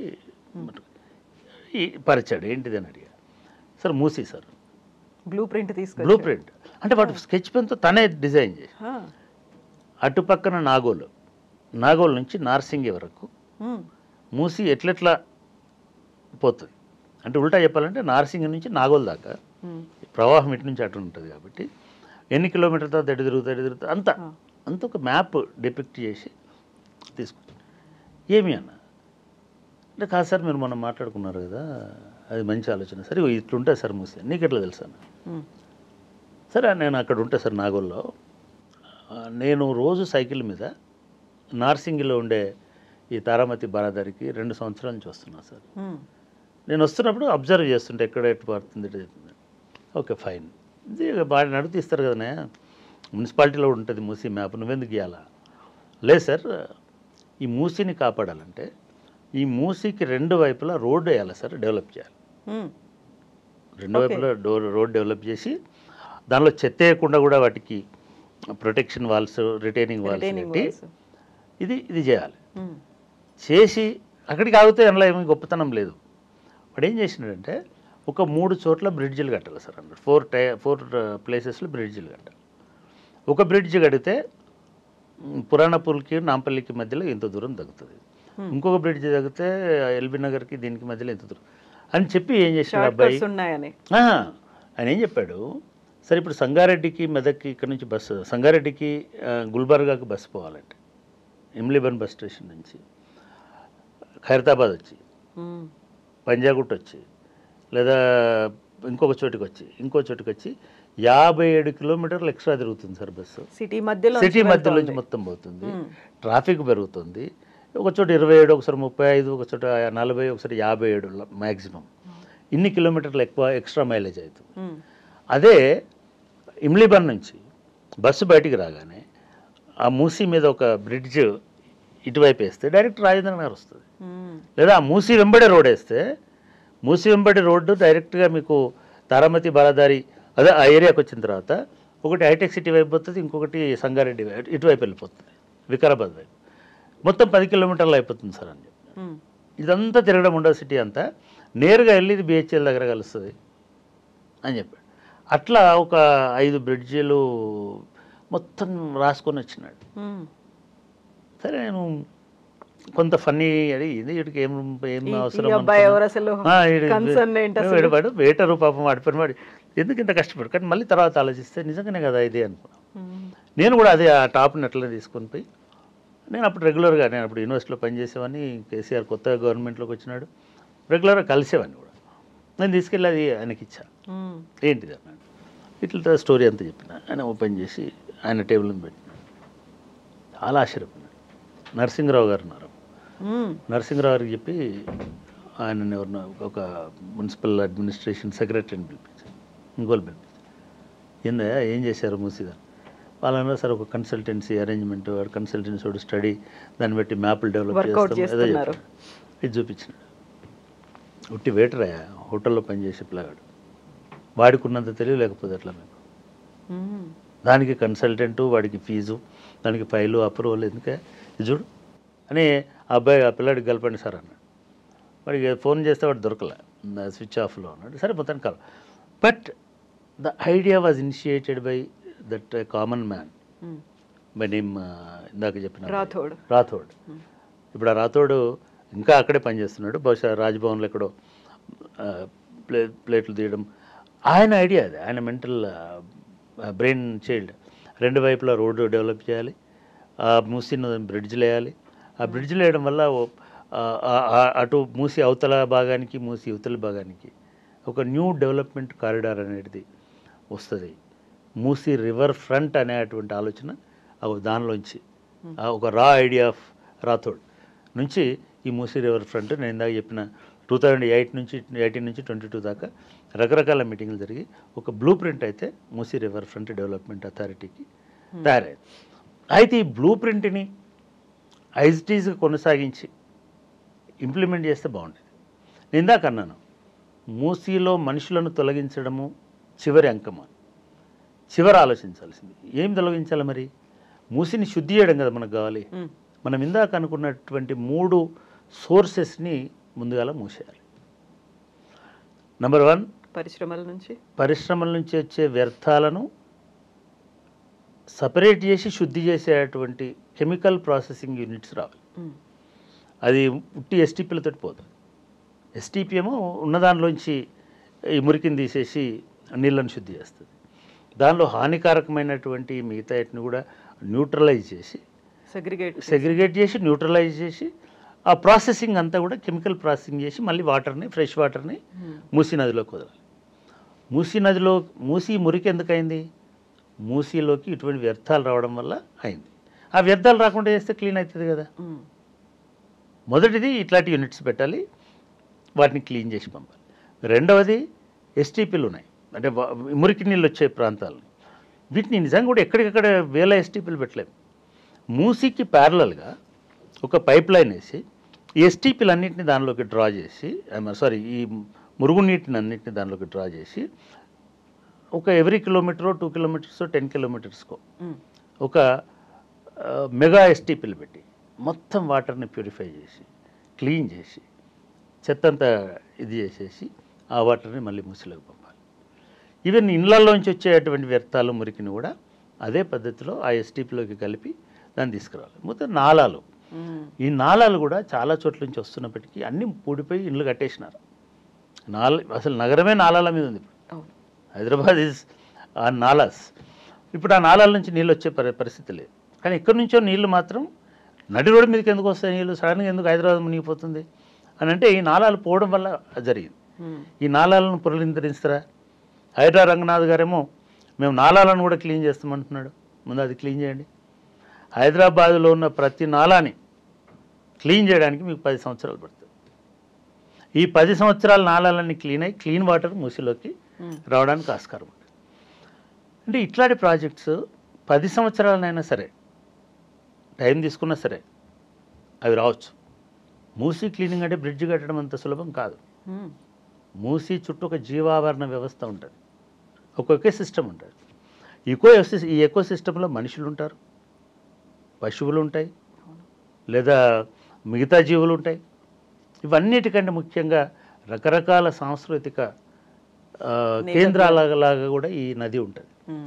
S3: ఈ పరిచాడు. ఏంటిది అని అడిగా. Sir Musi sir,
S2: blue print తీసుకు
S3: బ్లూ ప్రింట్ అంటే వాటి స్కెచ్ పెన్తో తనే డిజైన్ చేసి, అటుపక్కన నాగోలు, నాగోలు నుంచి నార్సింగి వరకు మూసి ఎట్లెట్లా పోతుంది అంటే ఉల్టా చెప్పాలంటే నార్సింగి నుంచి నాగోల్ దాకా ప్రవాహం ఇటు నుంచి అటు ఉంటుంది కాబట్టి ఎన్ని కిలోమీటర్ తర్వాత ఎటు తిరుగుతుంది ఎటు తిరుగుతుంది అంతా అంత ఒక మ్యాప్ డిపిక్ట్ చేసి తీసుకుంటాం. ఏమి అన్న అంటే కాదు సార్ మీరు మొన్న మాట్లాడుకున్నారు కదా, అది మంచి ఆలోచన. సరే ఇట్లుంటుంది సార్ మూసి, నీకు ఎట్లా తెలుసు అన్న. సరే నేను అక్కడ ఉంటా సార్ నాగోల్లో, నేను రోజు సైకిల్ మీద నార్సింగిలో ఉండే ఈ తారామతి బారాదారికి రెండు సంవత్సరాల నుంచి వస్తున్నాను సార్. నేను వస్తున్నప్పుడు అబ్జర్వ్ చేస్తుంటే ఎక్కడ ఎటు పడుతుంది ఎటు చెప్తుంది. ఓకే ఫైన్, ఇది బాగా నడుపు తీస్తారు కదనే, మున్సిపాలిటీలో ఉంటుంది మూసీ మ్యాప్, నువ్వెందుకు ఇవ్వాలా? లేదు సార్, ఈ మూసీని కాపాడాలంటే ఈ మూసీకి రెండు వైపులా రోడ్డు వేయాలి సార్, డెవలప్ చేయాలి. రెండు వైపులా డోర్ రోడ్ డెవలప్ చేసి దానిలో చెత్త వేయకుండా కూడా వాటికి ప్రొటెక్షన్ వాల్స్, రిటైనింగ్ వాల్స్ పెట్టి ఇది ఇది చేయాలి. చేసి అక్కడికి ఆగితే అందులో ఏమీ గొప్పతనం లేదు. వాడు ఏం చేసినాడంటే ఒక మూడు చోట్ల బ్రిడ్జిలు కట్టాలి సార్ అన్నాడు. ఫోర్ టై ఫోర్ ప్లేసెస్లో బ్రిడ్జిలు కట్టాలి. ఒక బ్రిడ్జ్ కడితే పురాణపూర్కి నాంపల్లికి మధ్యలో ఇంత దూరం తగ్గుతుంది, ఇంకొక బ్రిడ్జ్ తగ్గితే ఎల్బీ నగర్కి దీనికి మధ్యలో ఇంత దూరం అని చెప్పి ఏం చేసినాడు అబ్బాయి, ఆయన ఏం చెప్పాడు, సరే ఇప్పుడు సంగారెడ్డికి మెదక్కి ఇక్కడ నుంచి బస్సు, సంగారెడ్డికి గుల్బర్గాకి బస్సు పోవాలంటే ఇమ్లీబన్ బస్ స్టేషన్ నుంచి ఖైరతాబాద్ వచ్చి, పంజాగుట్ వచ్చి, లేదా ఇంకొక చోటుకి వచ్చి ఇంకో చోటుకి వచ్చి యాభై ఏడు కిలోమీటర్లు ఎక్స్ట్రా తిరుగుతుంది సార్ బస్సు.
S2: సిటీ మధ్యలో
S3: సిటీ మధ్యలో నుంచి మొత్తం పోతుంది, ట్రాఫిక్ పెరుగుతుంది. ఒక చోట ఇరవై ఏడు, ఒకసారి ముప్పై ఐదు, ఒక చోట నలభై, ఒకసారి యాభై ఏడు మ్యాక్సిమం. ఇన్ని కిలోమీటర్లు ఎక్కువ ఎక్స్ట్రా మైలేజ్ అవుతుంది. అదే ఇమ్లీబన్ నుంచి బస్సు బయటికి రాగానే ఆ మూసీ మీద ఒక బ్రిడ్జ్ ఇటువైపు వేస్తే డైరెక్ట్ రాజేంద్ర నగర్ వస్తుంది. లేదా ఆ మూసీ వెంబడి రోడ్ వేస్తే మూసీ వెంబడి రోడ్డు డైరెక్ట్గా మీకు తారామతి బారాదారి అదే ఆ ఏరియాకి వచ్చిన తర్వాత ఒకటి హైటెక్ సిటీ వైపు పోతుంది, ఇంకొకటి సంగారెడ్డి వైపు ఇటువైపు వెళ్ళిపోతుంది, వికారాబాద్ వైపు. మొత్తం పది కిలోమీటర్లు అయిపోతుంది సార్ అని చెప్పి. ఇదంతా తిరగడం ఉండదు, సిటీ అంతా నేరుగా వెళ్ళి ఇది బిహెచ్ఎల్ దగ్గర కలుస్తుంది అని చెప్పాడు. అట్లా ఒక ఐదు బ్రిడ్జీలు మొత్తం రాసుకొని వచ్చినాడు. సరే నేను కొంత ఫన్నీ అది ఇది వీడికి ఏం ఏం అవసరం, వాడు వేటరు పాపం వాడిపోయిన వాడు ఎందుకు ఇంత కష్టపడు. కానీ మళ్ళీ తర్వాత ఆలోచిస్తే నిజంగానే కదా ఇది అనుకున్నాను. నేను కూడా అదే ఆ టాప్ని అట్లా తీసుకొని పోయి నేను అప్పుడు రెగ్యులర్గా నేను అప్పుడు యూనివర్సిటీలో పనిచేసేవాడిని, కేసీఆర్ కొత్తగా గవర్నమెంట్లోకి వచ్చినాడు, రెగ్యులర్గా కలిసేవాడిని కూడా. నేను తీసుకెళ్ళి అది ఆయనకి ఇచ్చా. ఏంటిది అన్నాడు, ఇట్లా స్టోరీ అంతా చెప్పిన. ఆయన ఓపెన్ చేసి ఆయన టేబుల్ మీద పెట్టినాడు. చాలా ఆశ్చర్యపోయినాడు. నరసింహరావు గారు ఉన్నారు, నరసింహరావు గారికి చెప్పి ఆయన ఎవరిన ఒక మున్సిపల్ అడ్మినిస్ట్రేషన్ సెక్రటరీని పిలిపించారు, ఇంకోళ్ళు పిలిపించారు. ఏందా ఏం చేశారు మూసీదా వాళ్ళన్నా సార్ ఒక కన్సల్టెన్సీ అరేంజ్మెంట్, కన్సల్టెన్సీ స్టడీ, దాన్ని బట్టి మ్యాప్లు డెవలప్ చేస్తాం ఏదో చెప్పారు. ఇది చూపించినాడు. ఉట్టి వెయిటర్ అయ్యా, హోటల్లో పనిచేసే పిల్లగాడు. వాడికి ఉన్నంత తెలివి లేకపోతే ఎట్లా మీకు? దానికి కన్సల్టెంటు, వాడికి ఫీజు, దానికి ఫైలు అప్రూవల్ ఎందుకే ఇది చూడు అని ఆ అబ్బాయి ఆ పిల్లాడికి కలపండి సార్ అన్నాడు. వాడికి ఫోన్ చేస్తే వాడు దొరకలే, స్విచ్ ఆఫ్లో ఉన్నాడు. సరే మొత్తానికి కాదు. But the idea was initiated by that common man by name ఇందాక చెప్పిన
S2: రాథోడ్.
S3: రాథోడ్ ఇప్పుడు ఆ రాథోడు ఇంకా అక్కడే పనిచేస్తున్నాడు. బహుశా రాజ్భవన్లో ఎక్కడో ప్లే ప్లేట్లు తీయడం ఆయన ఐడియా. అది ఆయన మెంటల్ బ్రెయిన్ చైల్డ్. రెండు వైపులా రోడ్డు డెవలప్ చేయాలి, ఆ మూసిని బ్రిడ్జ్లు వేయాలి. ఆ బ్రిడ్జ్లు వేయడం వల్ల అటు మూసి అవతల భాగానికి మూసి ఇవతల భాగానికి ఒక న్యూ డెవలప్మెంట్ కారిడార్ అనేది వస్తుంది. మూసి రివర్ ఫ్రంట్ అనేటువంటి ఆలోచన దానిలోంచి ఒక రా ఐడియా ఆఫ్ రాథోడ్ నుంచి ఈ మూసి రివర్ ఫ్రంట్ నేను ఇందాక చెప్పిన టూ థౌజండ్ ఎయిట్ నుంచి ఎయిటీన్ నుంచి ట్వంటీ టూ దాకా రకరకాల మీటింగ్లు జరిగి ఒక బ్లూ ప్రింట్ అయితే మూసి రివర్ ఫ్రంట్ డెవలప్మెంట్ అథారిటీకి తయారైంది. అయితే ఈ బ్లూ ప్రింట్ని ఐజిటీస్గా కొనసాగించి ఇంప్లిమెంట్ చేస్తే బాగుండేది. నేను ఇందాక అన్నాను, మూసీలో మనుషులను తొలగించడము చివరి అంకమా, చివరి ఆలోచించాల్సింది. ఏం తొలగించాలి మరి? మూసిని శుద్ధి చేయడం కదా మనకు కావాలి. మనం ఇందాక అనుకున్నటువంటి మూడు సోర్సెస్ని ముందుగాల మూసేయాలి. నెంబర్ వన్,
S2: పరిశ్రమల నుంచి
S3: పరిశ్రమల నుంచి వచ్చే వ్యర్థాలను సపరేట్ చేసి శుద్ధి చేసేటువంటి కెమికల్ ప్రాసెసింగ్ యూనిట్స్ రావాలి. అది ఉట్టి ఎస్టీపీలతో పోదు. ఎస్టీపీ ఏమో ఉన్నదానిలోంచి ఈ మురికిని తీసేసి నీళ్ళను శుద్ధి చేస్తుంది. దానిలో హానికారకమైనటువంటి మిగతా వాటిని కూడా న్యూట్రలైజ్ చేసి
S2: సెగ్రిగేట్
S3: సెగ్రిగేట్ చేసి న్యూట్రలైజ్ చేసి ఆ ప్రాసెసింగ్ అంతా కూడా కెమికల్ ప్రాసెసింగ్ చేసి మళ్ళీ వాటర్ని ఫ్రెష్ వాటర్ని మూసీ నదిలోకి వదలాలి. మూసీ నదిలో మూసీ మురికి ఎందుకైంది? మూసీలోకి ఇటువంటి వ్యర్థాలు రావడం వల్ల అయింది. ఆ వ్యర్థాలు రాకుండా చేస్తే క్లీన్ అవుతుంది కదా. మొదటిది ఇట్లాంటి యూనిట్స్ పెట్టాలి, వాటిని క్లీన్ చేసి పంపాలి. రెండవది ఎస్టీపీలు ఉన్నాయి, అంటే మురికి నీళ్ళు వచ్చే ప్రాంతాలని, వీటిని నిజంగా కూడా ఎక్కడికక్కడ వేల ఎస్టీపీలు పెట్టలేము. మూసీకి ప్యారలల్గా ఒక పైప్ లైన్ వేసి ఈ ఎస్టీపీలు అన్నింటినీ దానిలోకి డ్రా చేసి సారీ ఈ మురుగునీటిని అన్నింటినీ దానిలోకి డ్రా చేసి ఒక ఎవ్రీ కిలోమీటరో టూ కిలోమీటర్స్ టెన్ కిలోమీటర్స్కో ఒక మెగా ఎస్టీపీలు పెట్టి మొత్తం వాటర్ని ప్యూరిఫై చేసి క్లీన్ చేసి చెత్త అంతా ఇది చేసేసి ఆ వాటర్ని మళ్ళీ మూసిలోకి పంపాలి. ఈవెన్ ఇళ్ళల్లోంచి వచ్చేటువంటి వ్యర్థాలు మురికిని కూడా అదే పద్ధతిలో ఆ ఎస్టీపీలోకి కలిపి దాన్ని తీసుకురావాలి. మొత్తం నాలాలు, ఈ నాలాలు కూడా చాలా చోట్ల నుంచి వస్తున్నప్పటికీ అన్నీ పూడిపోయి ఇళ్ళు కట్టేసినారు. నాల అసలు నగరమే నాలాల మీద ఉంది. హైదరాబాద్ ఇస్ ఆ నాలాస్. ఇప్పుడు ఆ నాలాల నుంచి నీళ్ళు వచ్చే పరి పరిస్థితి లేదు. కానీ ఎక్కడి నుంచో నీళ్లు మాత్రం నడి రోడ్డు మీదకి ఎందుకు వస్తాయి నీళ్ళు? సడన్గా ఎందుకు హైదరాబాద్ మునిగిపోతుంది అని అంటే ఈ నాలాలు పోవడం వల్ల జరిగింది. ఈ నాలాలను పునరుద్ధరిస్తారా? హైడ్రా రంగనాథ్ గారేమో మేము నాలాలను కూడా క్లీన్ చేస్తామంటున్నాడు. ముందు అది క్లీన్ చేయండి. హైదరాబాద్లో ఉన్న ప్రతి నాలాని క్లీన్ చేయడానికి మీకు పది సంవత్సరాలు పడుతుంది. ఈ పది సంవత్సరాల నాలాలన్నీ క్లీన్ అయ్యి క్లీన్ వాటర్ మూసిలోకి రావడానికి ఆస్కారం ఉంటుంది. అంటే ఇట్లాంటి ప్రాజెక్ట్స్ పది సంవత్సరాలనైనా సరే టైం తీసుకున్నా సరే అవి రావచ్చు. మూసీ క్లీనింగ్ అంటే బ్రిడ్జ్ కట్టడం అంత సులభం కాదు. మూసీ చుట్టూ ఒక జీవావరణ వ్యవస్థ ఉంటుంది, ఒక ఎకో సిస్టమ్ ఉంటుంది. ఈకో ఈ ఎకో సిస్టంలో మనుషులు ఉంటారు, పశువులు ఉంటాయి, లేదా మిగతా జీవులు ఉంటాయి. ఇవన్నిటికంటే ముఖ్యంగా రకరకాల సాంస్కృతిక కేంద్రాలలాగా కూడా ఈ నది ఉంటుంది.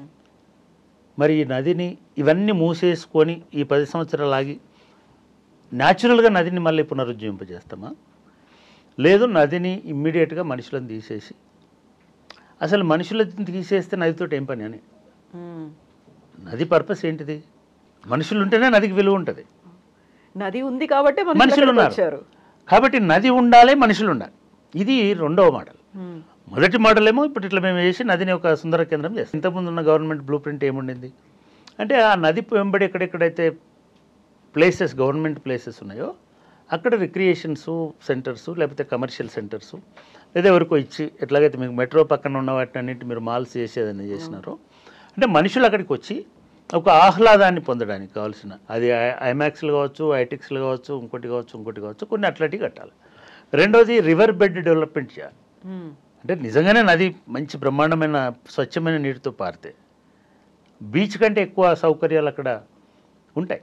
S3: మరి ఈ నదిని ఇవన్నీ మూసేసుకొని ఈ పది సంవత్సరాలు ఆగి న్యాచురల్గా నదిని మళ్ళీ పునరుజ్జీవింపజేస్తామా? లేదు నదిని ఇమ్మీడియట్గా మనుషులను తీసేసి, అసలు మనుషులను తీసేస్తే నదితో ఏం పని అని, నది పర్పస్ ఏంటిది? మనుషులు ఉంటేనే నదికి విలువ ఉంటుంది.
S2: నది ఉంది కాబట్టి
S3: మనుషులు ఉన్నారు కాబట్టి నది ఉండాలి, మనుషులు ఉండాలి. ఇది రెండవ మోడల్. మొదటి మోడల్ ఏమో ఇప్పుడు ఇట్లా మేము వేసి నదిని ఒక సుందర కేంద్రం చేస్తాం. ఇంతకుముందు ఉన్న గవర్నమెంట్ బ్లూ ప్రింట్ ఏముండింది అంటే ఆ నది వెంబడి ఎక్కడెక్కడైతే ప్లేసెస్ గవర్నమెంట్ ప్లేసెస్ ఉన్నాయో అక్కడ రిక్రియేషన్స్ సెంటర్సు లేకపోతే కమర్షియల్ సెంటర్సు లేదా ఎవరికో ఇచ్చి ఎట్లాగైతే మీకు మెట్రో పక్కన ఉన్న వాటిని అన్నింటి మీరు మాల్స్ చేసేదని చేసినారో అంటే మనుషులు అక్కడికి వచ్చి ఒక ఆహ్లాదాన్ని పొందడానికి కావాల్సిన అది ఐమాక్స్లు కావచ్చు, ఐటిక్స్లు కావచ్చు, ఇంకోటి కావచ్చు ఇంకోటి కావచ్చు కొన్ని అట్లాంటివి కట్టాలి. రెండోది రివర్ బెడ్ డెవలప్మెంట్ చేయాలి. అంటే నిజంగానే నది మంచి బ్రహ్మాండమైన స్వచ్ఛమైన నీటితో పారితే బీచ్ కంటే ఎక్కువ సౌకర్యాలు అక్కడ ఉంటాయి.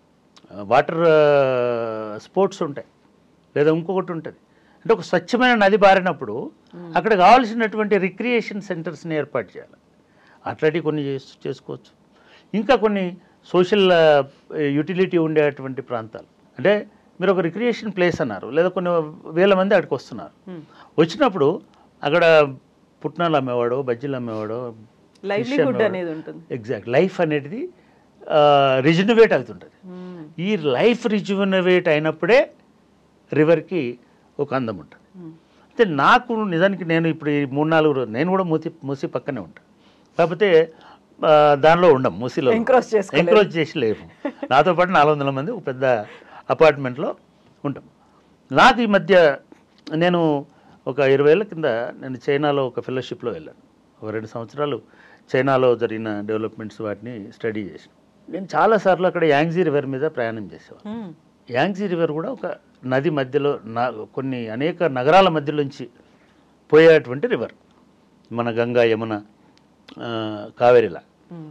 S3: వాటర్ స్పోర్ట్స్ ఉంటాయి, లేదా ఇంకొకటి ఉంటుంది. అంటే ఒక స్వచ్ఛమైన నది బారినప్పుడు అక్కడ కావాల్సినటువంటి రిక్రియేషన్ సెంటర్స్ని ఏర్పాటు చేయాలి. అట్లాంటివి కొన్ని చేసు చేసుకోవచ్చు. ఇంకా కొన్ని సోషల్ యూటిలిటీ ఉండేటువంటి ప్రాంతాలు, అంటే మీరు ఒక రిక్రియేషన్ ప్లేస్ అన్నారు, లేదా కొన్ని వేల మంది అక్కడికి వస్తున్నారు. వచ్చినప్పుడు అక్కడ పుట్నాలు అమ్మేవాడో, బజ్జీలు అమ్మేవాడో,
S2: లైవ్లీహుడ్ అనేది ఉంటుంది.
S3: ఎగ్జాక్ట్ లైఫ్ అనేది రిజునవేట్ అవుతుంటుంది. ఈ లైఫ్ రిజునవేట్ అయినప్పుడే రివర్కి ఒక అందం ఉంటుంది. అయితే నాకు నిజానికి నేను ఇప్పుడు ఈ మూడు నాలుగు రోజులు నేను కూడా మూసి మూసి పక్కనే ఉంటాను, కాకపోతే దానిలో ఉండం, మూసిలో
S2: ఎంక్రోచ్ చేసి
S3: ఎంక్రోచ్ చేసి లేవు. నాతో పాటు నాలుగు వందల మంది ఒక పెద్ద అపార్ట్మెంట్లో ఉంటాం. నాకు ఈ మధ్య నేను ఒక ఇరవై ఏళ్ళ కింద నేను చైనాలో ఒక ఫెలోషిప్లో వెళ్ళాను. ఒక రెండు సంవత్సరాలు చైనాలో జరిగిన డెవలప్మెంట్స్ వాటిని స్టడీ చేశాను. నేను చాలాసార్లు అక్కడ యాంగ్జీ రివర్ మీద ప్రయాణం చేసేవాను. యాంగ్జీ రివర్ కూడా ఒక నది మధ్యలో నా కొన్ని అనేక నగరాల మధ్యలోంచి పోయేటువంటి రివర్, మన గంగా, యమున, కావేరిలా.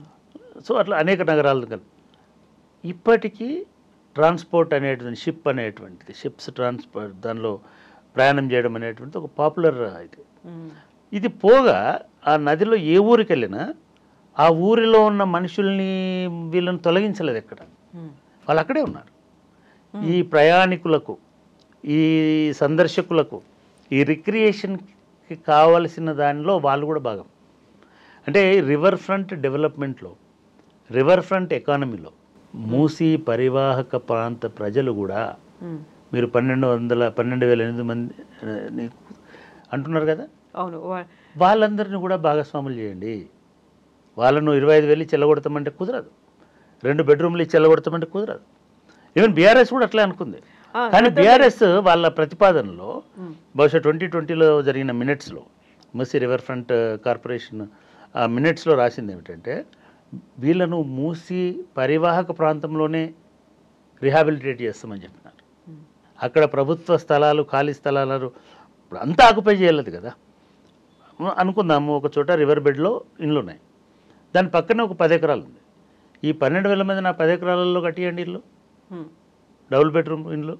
S3: సో అట్లా అనేక నగరాలు కలిపి ఇప్పటికీ ట్రాన్స్పోర్ట్ అనేటువంటి షిప్ అనేటువంటిది షిప్స్ ట్రాన్స్పోర్ట్ దానిలో ప్రయాణం చేయడం అనేటువంటిది ఒక పాపులర్ అయితే. ఇది పోగా ఆ నదిలో ఏ ఊరికి వెళ్ళినా ఆ ఊరిలో ఉన్న మనుషుల్ని వీళ్ళని తొలగించలేదు ఎక్కడ, వాళ్ళు అక్కడే ఉన్నారు. ఈ ప్రయాణికులకు, ఈ సందర్శకులకు, ఈ రిక్రియేషన్కి కావలసిన దానిలో వాళ్ళు కూడా భాగం. అంటే రివర్ ఫ్రంట్ డెవలప్మెంట్లో, రివర్ ఫ్రంట్ ఎకానమీలో మూసీ పరివాహక ప్రాంత ప్రజలు కూడా, మీరు పన్నెండు వందల పన్నెండు వేల ఎనిమిది మంది అంటున్నారు కదా,
S2: అవును,
S3: వాళ్ళందరినీ కూడా భాగస్వాములు చేయండి. వాళ్ళను ఇరవై ఐదు వేలు చెల్లగొడతామంటే కుదరదు, రెండు బెడ్రూమ్లు చెల్లగొడతామంటే కుదరదు. ఈవెన్ బీఆర్ఎస్ కూడా అట్లే అనుకుంది. కానీ బీఆర్ఎస్ వాళ్ళ ప్రతిపాదనలో బహుశా ట్వంటీ ట్వంటీలో జరిగిన మినిట్స్లో మూసీ రివర్ ఫ్రంట్ కార్పొరేషన్ ఆ మినిట్స్లో రాసింది ఏమిటంటే, వీళ్ళను మూసీ పరివాహక ప్రాంతంలోనే రిహాబిలిటేట్ చేస్తామని చెప్పినారు. అక్కడ ప్రభుత్వ స్థలాలు, ఖాళీ స్థలాలు ఇప్పుడు అంతా ఆక్యుపై చేయలేదు కదా. అనుకుందాము ఒక చోట రివర్ బెడ్లో ఇండ్లు ఉన్నాయి, దాని పక్కనే ఒక పది ఎకరాలు ఉంది. ఈ పన్నెండు వేల మంది నా పది ఎకరాలలో కట్టియండి ఇల్లు, డబుల్ బెడ్రూమ్ ఇండ్లు.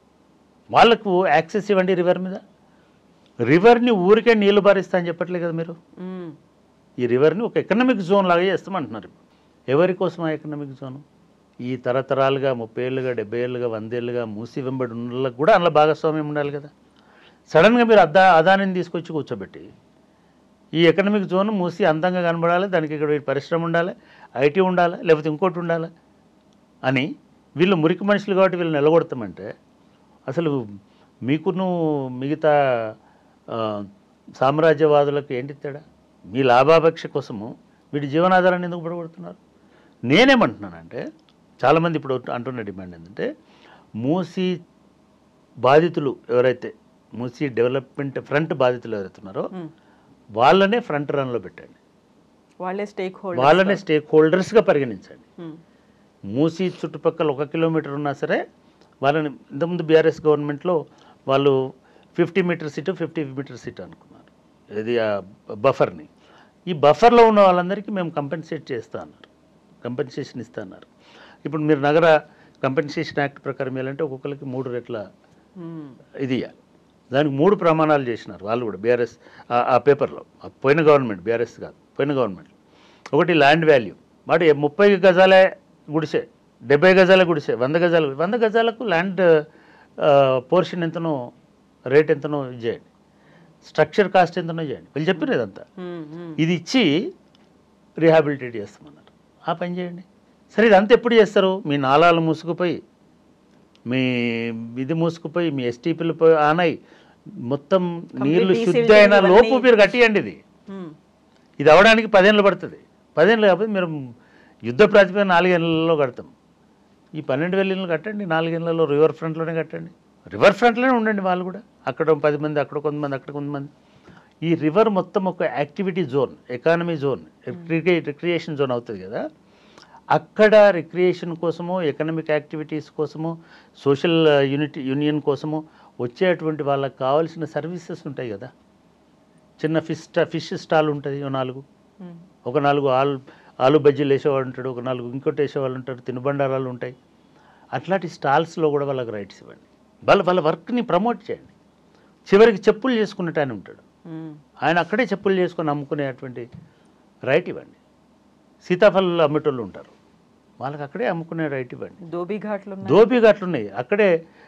S3: వాళ్ళకు యాక్సెస్ ఇవ్వండి రివర్ మీద. రివర్ని ఊరికే నీళ్లు బారిస్తా అని చెప్పట్లేదు కదా మీరు. ఈ రివర్ని ఒక ఎకనామిక్ జోన్ లాగా చేస్తామంటున్నారు. ఎవరి కోసం ఆ ఎకనామిక్ జోను? ఈ తరతరాలుగా ముప్పై ఏళ్ళుగా, డెబ్బై ఏళ్ళుగా, వందేళ్ళుగా మూసి వెంబడి ఉన్నలకు కూడా అందులో భాగస్వామ్యం ఉండాలి కదా. సడన్గా మీరు అదా అదానిని తీసుకొచ్చి కూర్చోబెట్టి ఈ ఎకనామిక్ జోన్ మూసి అందంగా కనబడాలి, దానికి ఇక్కడ పరిశ్రమ ఉండాలి, ఐటీ ఉండాలి, లేకపోతే ఇంకోటి ఉండాలి అని వీళ్ళు మురికి మనుషులు కాబట్టి వీళ్ళు నిలగొడతామంటే అసలు మీకును మిగతా సామ్రాజ్యవాదులకు ఏంటి తేడా? మీ లాభాపేక్ష కోసము వీటి జీవనాధారాన్ని ఎందుకు పడగొడుతున్నారు? నేనేమంటున్నానంటే, చాలామంది ఇప్పుడు అంటున్న డిమాండ్ ఏంటంటే, మూసీ బాధితులు ఎవరైతే, మూసీ డెవలప్మెంట్ ఫ్రంట్ బాధితులు ఎవరైతే ఉన్నారో వాళ్ళనే ఫ్రంట్ రన్లో పెట్టండి,
S2: వాళ్ళే స్టేక్ హోల్డర్స్
S3: వాళ్ళనే స్టేక్ హోల్డర్స్గా పరిగణించండి. మూసీ చుట్టుపక్కల ఒక కిలోమీటర్ ఉన్నా సరే వాళ్ళని, ఇంతకుముందు బీఆర్ఎస్ గవర్నమెంట్లో వాళ్ళు fifty metre seat fifty metre seat అనుకున్నారు, ఇది ఆ బఫర్ని. ఈ బఫర్లో ఉన్న వాళ్ళందరికీ మేము కంపెన్సేట్ చేస్తా అన్నారు, కంపెన్సేషన్ ఇస్తా అన్నారు. ఇప్పుడు మీరు నగర కంపెన్సేషన్ యాక్ట్ ప్రకారం ఏంటంటే ఒక్కొక్కరికి మూడు రెట్ల ఇది ఇవ్వాలి. దానికి మూడు ప్రమాణాలు చేసినారు వాళ్ళు కూడా బీఆర్ఎస్ ఆ పేపర్లో, పోయిన గవర్నమెంట్, బీఆర్ఎస్ కాదు పోయిన గవర్నమెంట్. ఒకటి ల్యాండ్ వాల్యూ, వాటి ముప్పై గజాలే గుడిసే, డెబ్బై గజాల గుడిసే, వంద గజాలు వంద గజాలకు ల్యాండ్ పోర్షన్ ఎంతనో, రేట్ ఎంతనో చేయండి, స్ట్రక్చర్ కాస్ట్ ఎంతనో చేయండి. వీళ్ళు చెప్పిన ఇదంతా ఇది ఇచ్చి రీహాబిలిటేట్ చేస్తామన్నారు. ఆ పని చేయండి. సరే, ఇదంతా ఎప్పుడు చేస్తారు? మీ నాలాలు మూసుకుపోయి, మీ ఇది మూసుకుపోయి, మీ ఎస్టీపీలు పోయి ఆనాయి, మొత్తం నీళ్లు శుద్ధి అయిన లోపు మీరు కట్టియండి. ఇది ఇది అవడానికి పదేళ్ళు పడుతుంది. పదేళ్ళు కాకపోతే మీరు యుద్ధ ప్రాతిపదిక నాలుగేళ్లలో కడతాం. ఈ పన్నెండు వేల ఇళ్ళు కట్టండి, నాలుగేళ్లలో రివర్ ఫ్రంట్లోనే కట్టండి, రివర్ ఫ్రంట్లోనే ఉండండి. వాళ్ళు కూడా అక్కడ పది మంది, అక్కడ కొంతమంది, అక్కడ కొంతమంది. ఈ రివర్ మొత్తం ఒక activity zone, economy zone, recreation zone అవుతుంది కదా. అక్కడ రిక్రియేషన్ కోసము, ఎకనామిక్ యాక్టివిటీస్ కోసము, సోషల్ యూనిటీ యూనియన్ కోసము వచ్చేటువంటి వాళ్ళకి కావాల్సిన సర్వీసెస్ ఉంటాయి కదా. చిన్న ఫిష్ స్టా ఫిష్ స్టాల్ ఉంటుంది, ఒక నాలుగు ఒక నాలుగు ఆలు ఆలు బజ్జీలు వేసేవాడు ఉంటాడు, ఒక నాలుగు ఇంకోటి వేసేవాళ్ళు ఉంటారు, తినుబండారాలు ఉంటాయి. అట్లాంటి స్టాల్స్లో కూడా వాళ్ళకి రైట్స్ ఇవ్వండి. వాళ్ళ వాళ్ళ వర్క్ని ప్రమోట్ చేయండి. చివరికి చెప్పులు చేసుకున్నట్టు ఆయన ఉంటాడు, ఆయన అక్కడే చెప్పులు చేసుకొని అమ్ముకునేటువంటి రైట్ ఇవ్వండి. సీతాఫలాలు అమ్మేటోళ్ళు ఉంటారు, వాళ్ళకి అక్కడే అమ్ముకునే రైట్ ఇవ్వండి.
S2: దోబీ ఘాట్లు
S3: దోబీ ఘాట్లు ఉన్నాయి, అక్కడే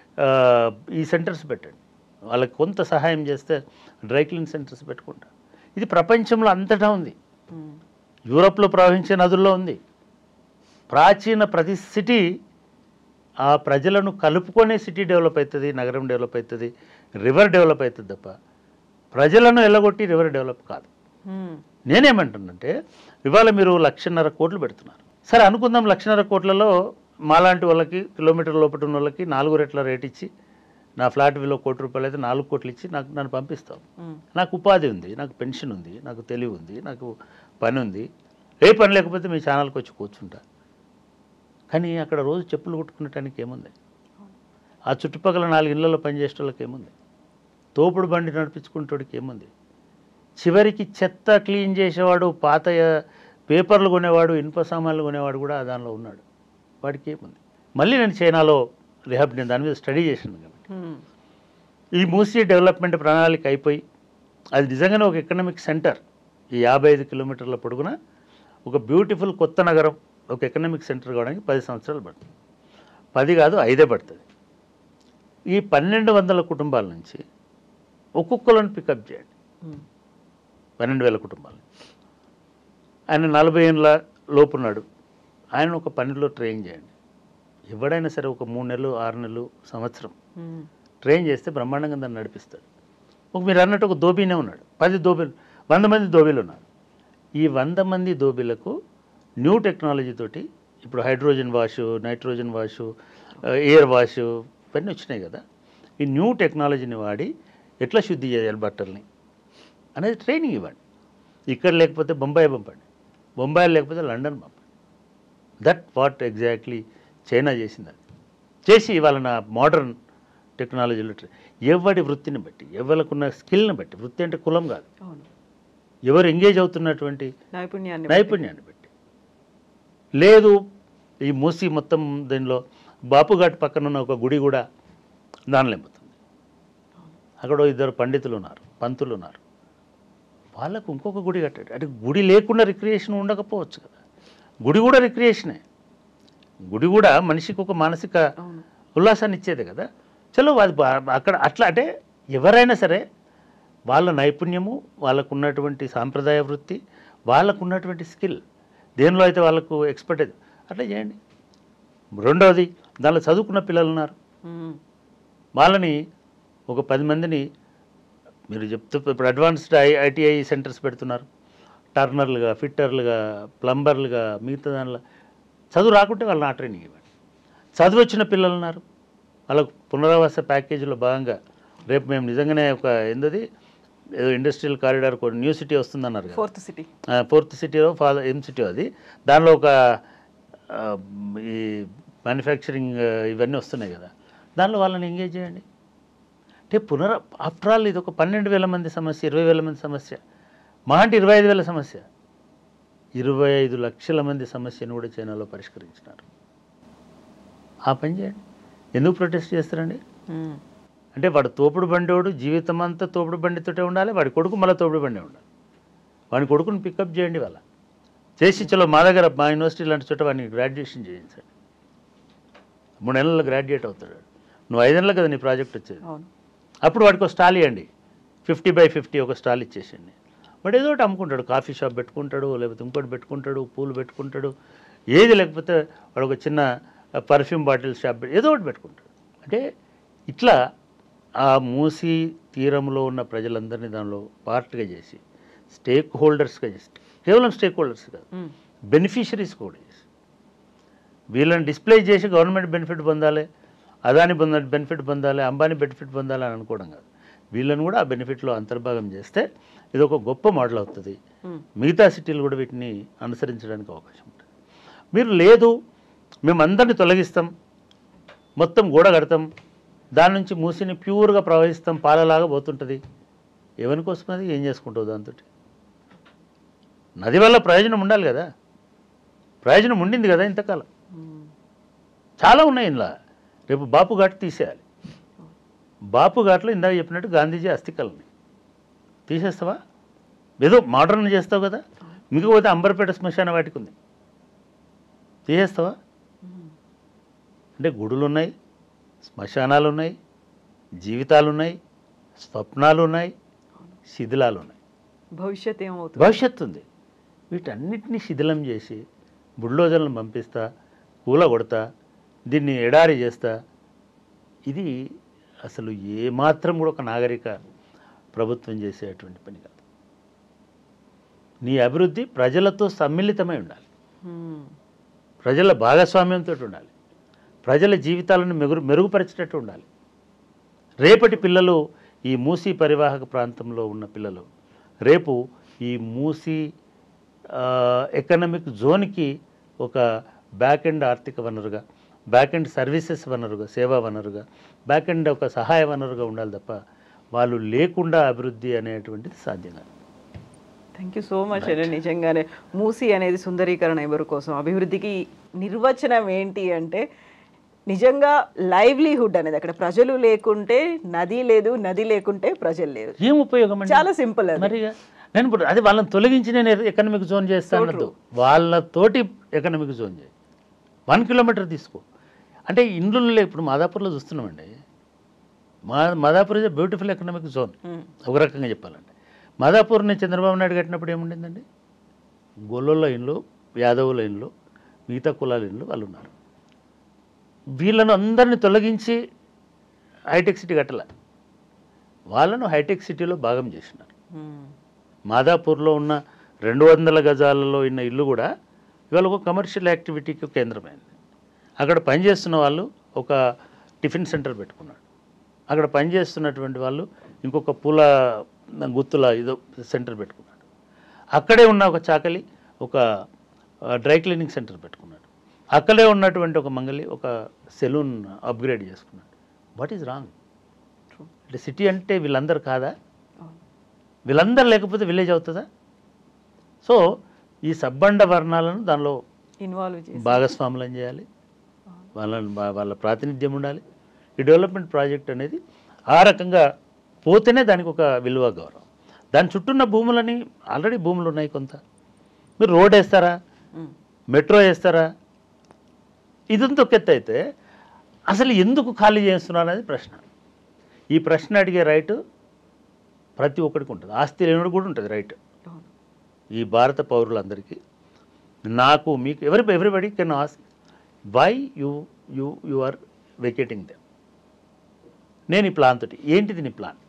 S3: ఈ సెంటర్స్ పెట్టండి. వాళ్ళకి కొంత సహాయం చేస్తే డ్రై క్లీన్ సెంటర్స్ పెట్టుకుంటారు. ఇది ప్రపంచంలో అంతటా ఉంది. యూరోప్లో ప్రవహించే నదుల్లో ఉంది. ప్రాచీన ప్రతి సిటీ ఆ ప్రజలను కలుపుకొనే సిటీ డెవలప్ అవుతుంది, నగరం డెవలప్ అవుతుంది, రివర్ డెవలప్ అవుతుంది తప్ప ప్రజలను ఎల్లగొట్టి రివర్ డెవలప్ కాదు. నేనేమంటున్నంటే ఇవాళ మీరు లక్షన్నర కోట్లు పెడుతున్నారు. సరే అనుకుందాం, లక్షన్నర కోట్లలో మాలాంటి వాళ్ళకి కిలోమీటర్ లోపల ఉన్న వాళ్ళకి నాలుగు రెట్ల రేట్ ఇచ్చి, నా ఫ్లాట్ విలువ కోటి రూపాయలు అయితే నాలుగు కోట్లు ఇచ్చి నాకు నన్ను పంపిస్తాం. నాకు ఉపాధి ఉంది, నాకు పెన్షన్ ఉంది, నాకు తెలివి ఉంది, నాకు పని ఉంది. ఏ పని లేకపోతే మీ ఛానల్కి వచ్చి కూర్చుంటా. కానీ అక్కడ రోజు చెప్పులు కుట్టుకునేటానికి ఏముంది? ఆ చుట్టుపక్కల నాలుగు ఇళ్లలో పనిచేసే వాళ్ళకి ఏముంది? తోపుడు బండి నడిపించుకునేటోడికి ఏముంది? చివరికి చెత్త క్లీన్ చేసేవాడు, పాత పేపర్లు కొనేవాడు, ఇనుప సామాన్లు కొనేవాడు కూడా దానిలో ఉన్నాడు. వాడికి ఏముంది? మళ్ళీ నేను చైనాలో రిహాబ్ నేను దాని మీద స్టడీ చేశాను కాబట్టి ఈ మూసీ డెవలప్మెంట్ ప్రణాళిక అయిపోయి అది నిజంగానే ఒక ఎకనామిక్ సెంటర్. ఈ యాభై ఐదు కిలోమీటర్ల పొడుగున ఒక బ్యూటిఫుల్ కొత్త నగరం, ఒక ఎకనామిక్ సెంటర్ కావడానికి పది సంవత్సరాలు పడుతుంది. పది కాదు ఐదే పడుతుంది. ఈ పన్నెండు వందల కుటుంబాల నుంచి ఒక్కొక్కలను పికప్ చేయండి, పన్నెండు వేల కుటుంబాలు. ఆయన నలభై ఏళ్ళ లోపున్నాడు, ఆయన ఒక పనిలో ట్రైన్ చేయండి. ఎవడైనా సరే ఒక మూడు నెలలు ఆరు నెలలు సంవత్సరం ట్రైన్ చేస్తే బ్రహ్మాండంగా దాన్ని నడిపిస్తాడు. ఒక మీరు అన్నట్టు ఒక దోబీనే ఉన్నాడు, పది దోబీలు, వంద మంది దోబీలు ఉన్నారు. ఈ వంద మంది దోబీలకు న్యూ టెక్నాలజీ తోటి ఇప్పుడు hydrogen wash, nitrogen wash, air wash ఇవన్నీ వచ్చినాయి కదా. ఈ న్యూ టెక్నాలజీని వాడి ఎట్లా శుద్ధి చేయాలి బట్టల్ని అనేది ట్రైనింగ్ ఇవ్వండి. ఇక్కడ లేకపోతే బొంబాయి పంపండి, బొంబాయి లేకపోతే లండన్ పంపండి. దట్ వాట్ ఎగ్జాక్ట్లీ చైనా చేసింది. అది చేసి ఇవాళ నా మోడర్న్ టెక్నాలజీలో ఎవరి వృత్తిని బట్టి, ఎవరికున్న స్కిల్ని బట్టి, వృత్తి అంటే కులం కాదు, ఎవరు ఎంగేజ్ అవుతున్నటువంటి
S2: నైపుణ్యాన్ని
S3: నైపుణ్యాన్ని బట్టి. లేదు ఈ మూసి మొత్తం దీనిలో బాపుఘాట్ పక్కన ఉన్న ఒక గుడి కూడా దానిలో ఎంపుతుంది. అక్కడ ఇద్దరు పండితులు ఉన్నారు, పంతులు ఉన్నారు, వాళ్ళకు ఇంకొక గుడి కట్టాడు. అంటే గుడి లేకుండా రిక్రియేషన్ ఉండకపోవచ్చు కదా. గుడి కూడా రిక్రియేషనే, గుడి కూడా మనిషికి ఒక మానసిక ఉల్లాసాన్ని ఇచ్చేదే కదా. చలో అది అక్కడ అట్లా. అంటే ఎవరైనా సరే వాళ్ళ నైపుణ్యము, వాళ్ళకున్నటువంటి సాంప్రదాయ వృత్తి, వాళ్ళకున్నటువంటి స్కిల్, దేనిలో అయితే వాళ్ళకు ఎక్స్పర్టైజ్, అట్లా చేయండి. రెండవది, దానిలో చదువుకున్న పిల్లలు ఉన్నారు, వాళ్ళని ఒక పది మందిని మీరు చెప్తూ ఇప్పుడు అడ్వాన్స్డ్ ఐ ఐటీఐ సెంటర్స్ పెడుతున్నారు. టర్నర్లుగా, ఫిట్టర్లుగా, ప్లంబర్లుగా, మిగతా దానిలో చదువు రాకుంటే వాళ్ళని ఆ ట్రైనింగ్ ఇవ్వండి. చదువు వచ్చిన పిల్లలు ఉన్నారు, వాళ్ళకు పునరావాస ప్యాకేజీలో భాగంగా రేపు మేము నిజంగానే ఒక ఏందది ఏదో ఇండస్ట్రియల్ కారిడార్ న్యూ సిటీ వస్తుందన్నారు కదా,
S2: ఫోర్త్ సిటీ
S3: ఫోర్త్ సిటీలో ఫాదర్ ఎం సిటీ, అది దానిలో ఒక ఈ మ్యానుఫ్యాక్చరింగ్ ఇవన్నీ వస్తున్నాయి కదా, దానిలో వాళ్ళని ఎంగేజ్ చేయండి. అంటే పునర ఆఫ్టర్ ఆల్ ఇది ఒక పన్నెండు వేల మంది సమస్య, ఇరవై వేల మంది సమస్య, మా అంటే ఇరవై ఐదు వేల సమస్య. ఇరవై ఐదు లక్షల మంది సమస్యను కూడా చైనాలో పరిష్కరించినారు. ఆ పని చేయండి. ఎందుకు ప్రొటెస్ట్ చేస్తారండి? అంటే వాడు తోపుడు బండివాడు జీవితం అంతా తోపుడు బండితోటే ఉండాలి, వాడి కొడుకు మళ్ళీ తోపుడు బండి ఉండాలి. వాడి కొడుకుని పికప్ చేయండి, వాళ్ళ చేసి చలో మా దగ్గర మా యూనివర్సిటీ లాంటి చోట వాడిని గ్రాడ్యుయేషన్ చేయించండి. మూడు నెలల్లో గ్రాడ్యుయేట్ అవుతాడు. నువ్వు ఐదేళ్ళలో కదా నీ ప్రాజెక్ట్ వచ్చేది. అప్పుడు వాడికి ఒక స్టాల్ ఇవ్వండి, ఫిఫ్టీ బై ఫిఫ్టీ ఒక స్టాల్ ఇచ్చేసింది. వాడు ఏదో ఒకటి అమ్ముకుంటాడు, కాఫీ షాప్ పెట్టుకుంటాడు, లేకపోతే ఇంకోటి పెట్టుకుంటాడు, పూలు పెట్టుకుంటాడు, ఏది లేకపోతే వాడు ఒక చిన్న పర్ఫ్యూమ్ బాటిల్ షాప్ ఏదో ఒకటి పెట్టుకుంటాడు. అంటే ఇట్లా ఆ మూసీ తీరంలో ఉన్న ప్రజలందరినీ దానిలో పార్ట్గా చేసి స్టేక్ హోల్డర్స్గా చేసి, కేవలం స్టేక్ హోల్డర్స్ కాదు, బెనిఫిషరీస్ కూడా చేసి వీళ్ళని డిస్ప్లే చేసి గవర్నమెంట్ బెనిఫిట్ పొందాలి, అదాని పొంద బెనిఫిట్ పొందాలి, అంబానీ బెనిఫిట్ పొందాలి అని అనుకోవడం కాదు. వీళ్ళని కూడా ఆ బెనిఫిట్లో అంతర్భాగం చేస్తే ఇది ఒక గొప్ప మోడల్ అవుతుంది. మిగతా సిటీలు కూడా వీటిని అనుసరించడానికి అవకాశం ఉంటుంది. మీరు లేదు మేము అందరినీ తొలగిస్తాం, మొత్తం గోడ కడతాం, దాని నుంచి మూసిని ప్యూర్గా ప్రవహిస్తాం, పాలలాగా పోతుంటుంది. ఎవరి కోసం అది, ఏం చేసుకుంటావు దాంతో? నది వల్ల ప్రయోజనం ఉండాలి కదా, ప్రయోజనం ఉండింది కదా ఇంతకాలం. చాలా ఉన్నాయి ఇందులో. రేపు బాపు ఘాట్ తీసేయాలి. బాపు ఘాట్లో ఇందాక చెప్పినట్టు గాంధీజీ అస్థికల్ని తీసేస్తావా? ఏదో మోడర్న్ చేస్తావు కదా. మిగపోతే అంబర్పేట శ్మశాన వాటికి ఉంది, తీసేస్తావా? అంటే గుడులు ఉన్నాయి, శ్మశానాలు ఉన్నాయి, జీవితాలు ఉన్నాయి, స్వప్నాలు ఉన్నాయి, శిథిలాలు ఉన్నాయి.
S2: భవిష్యత్ ఏమవుతుంది?
S3: భవిష్యత్తు ఉంది. వీటన్నిటినీ శిథిలం చేసి బుల్డోజర్లను పంపిస్తా, కూల కొడతా, దీన్ని ఎడారి చేస్తా. ఇది అసలు ఏమాత్రం కూడా ఒక నాగరిక ప్రభుత్వం చేసేటువంటి పని కాదు. నీ అభివృద్ధి ప్రజలతో సమ్మిళితమై ఉండాలి, ప్రజల భాగస్వామ్యంతో ఉండాలి, ప్రజల జీవితాలను మెరుగు మెరుగుపరిచేటట్టు ఉండాలి. రేపటి పిల్లలు, ఈ మూసీ పరివాహక ప్రాంతంలో ఉన్న పిల్లలు రేపు ఈ మూసీ ఎకనామిక్ జోన్కి ఒక బ్యాక్ ఎండ్ ఆర్థిక వనరుగా, బ్యాక్ ఎండ్ సర్వీసెస్ వనరుగా, సేవా వనరుగా, బ్యాక్ ఎండ్ ఒక సహాయ వనరుగా ఉండాలి తప్ప వాళ్ళు లేకుండా అభివృద్ధి అనేటువంటిది సాధ్యం కాదు.
S2: థ్యాంక్ యూ సో మచ్ అండి. నిజంగానే మూసీ అనేది సుందరీకరణ ఎవరి కోసం, అభివృద్ధికి నిర్వచనం ఏంటి అంటే నిజంగా లైవ్లీహుడ్ అనేది, అక్కడ ప్రజలు లేకుంటే నది లేదు, నది లేకుంటే ప్రజలు లేరు.
S3: ఏం ఉపయోగం అండి?
S2: చాలా సింపుల్ అది.
S3: మరి నేను ఇప్పుడు అది వాళ్ళని తొలగించి నేను ఎకనామిక్ జోన్ చేస్తాను, వాళ్ళతోటి ఎకనామిక్ జోన్ చేయి. వన్ కిలోమీటర్ తీసుకో. అంటే ఇండ్లలో ఇప్పుడు మాదాపూర్లో చూస్తున్నామండి. మా Madhapur is beautiful economic zone ఒక రకంగా చెప్పాలంటే. మాదాపూర్ని చంద్రబాబు నాయుడు కట్టినప్పుడు ఏముండిందండి? గొల్లోళ్ళ ఇండ్లు, యాదవుల ఇండ్లు, మిగతా కులాల ఇండ్లు వాళ్ళు ఉన్నారు. వీళ్ళను అందరిని తొలగించి హైటెక్ సిటీ కట్టలే, వాళ్ళను హైటెక్ సిటీలో భాగం చేసినారు. మాదాపూర్లో ఉన్న రెండు వందల గజాలలో ఉన్న ఇల్లు కూడా ఇవాళ ఒక కమర్షియల్ యాక్టివిటీకి కేంద్రమైంది. అక్కడ పనిచేస్తున్న వాళ్ళు ఒక టిఫిన్ సెంటర్ పెట్టుకున్నాడు, అక్కడ పనిచేస్తున్నటువంటి వాళ్ళు ఇంకొక పూల గుత్తుల ఇదో సెంటర్ పెట్టుకున్నాడు, అక్కడే ఉన్న ఒక చాకలి ఒక డ్రై క్లీనింగ్ సెంటర్ పెట్టుకున్నాడు, అక్కడే ఉన్నటువంటి ఒక మంగలి ఒక సెలూన్ అప్గ్రేడ్ చేసుకున్నాడు. What is wrong? అంటే సిటీ అంటే వీళ్ళందరూ కాదా? వీళ్ళందరూ లేకపోతే విలేజ్ అవుతుందా? సో ఈ సబ్బండ వర్ణాలను దానిలో
S2: ఇన్వాల్వ్ చేసి
S3: భాగస్వాములను చేయాలి, వాళ్ళ వాళ్ళ ప్రాతినిధ్యం ఉండాలి. ఈ డెవలప్మెంట్ ప్రాజెక్ట్ అనేది ఆ రకంగా పోతేనే దానికి ఒక విలువ, గౌరవం. దాని చుట్టూన్న భూములని ఆల్రెడీ భూములు ఉన్నాయి కొంత, మీరు రోడ్ వేస్తారా, మెట్రో వేస్తారా? ఇదంతా ఒక ఎత్తు అయితే అసలు ఎందుకు ఖాళీ చేస్తున్నారు అనేది ప్రశ్న. ఈ ప్రశ్న అడిగే రైటు ప్రతి ఒక్కరికి ఉంటుంది, ఆస్తి లేనివాడు కూడా ఉంటుంది రైట్. ఈ భారత పౌరులందరికీ, నాకు మీకు ఎవరి everybody can ask why you you you are vacating them. నేను ఈ ప్లాన్ తోటి, ఏంటిది నీ ప్లాన్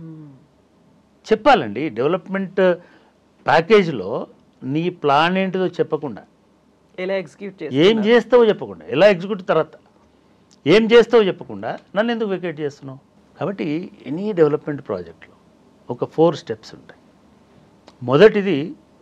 S3: చెప్పాలండి. డెవలప్మెంట్ ప్యాకేజ్లో నీ ప్లాన్ ఏంటిదో చెప్పకుండా,
S2: ఎలా ఎగ్జిక్యూట్ చేస్తావు,
S3: ఏం చేస్తావో చెప్పకుండా, ఎలా ఎగ్జిక్యూట్ తర్వాత ఏం చేస్తావో చెప్పకుండా నన్ను ఎందుకు వెకేట్ చేస్తున్నావు? కాబట్టి ఎనీ డెవలప్మెంట్ ప్రాజెక్ట్లో ఒక ఫోర్ స్టెప్స్ ఉంటాయి. మొదటిది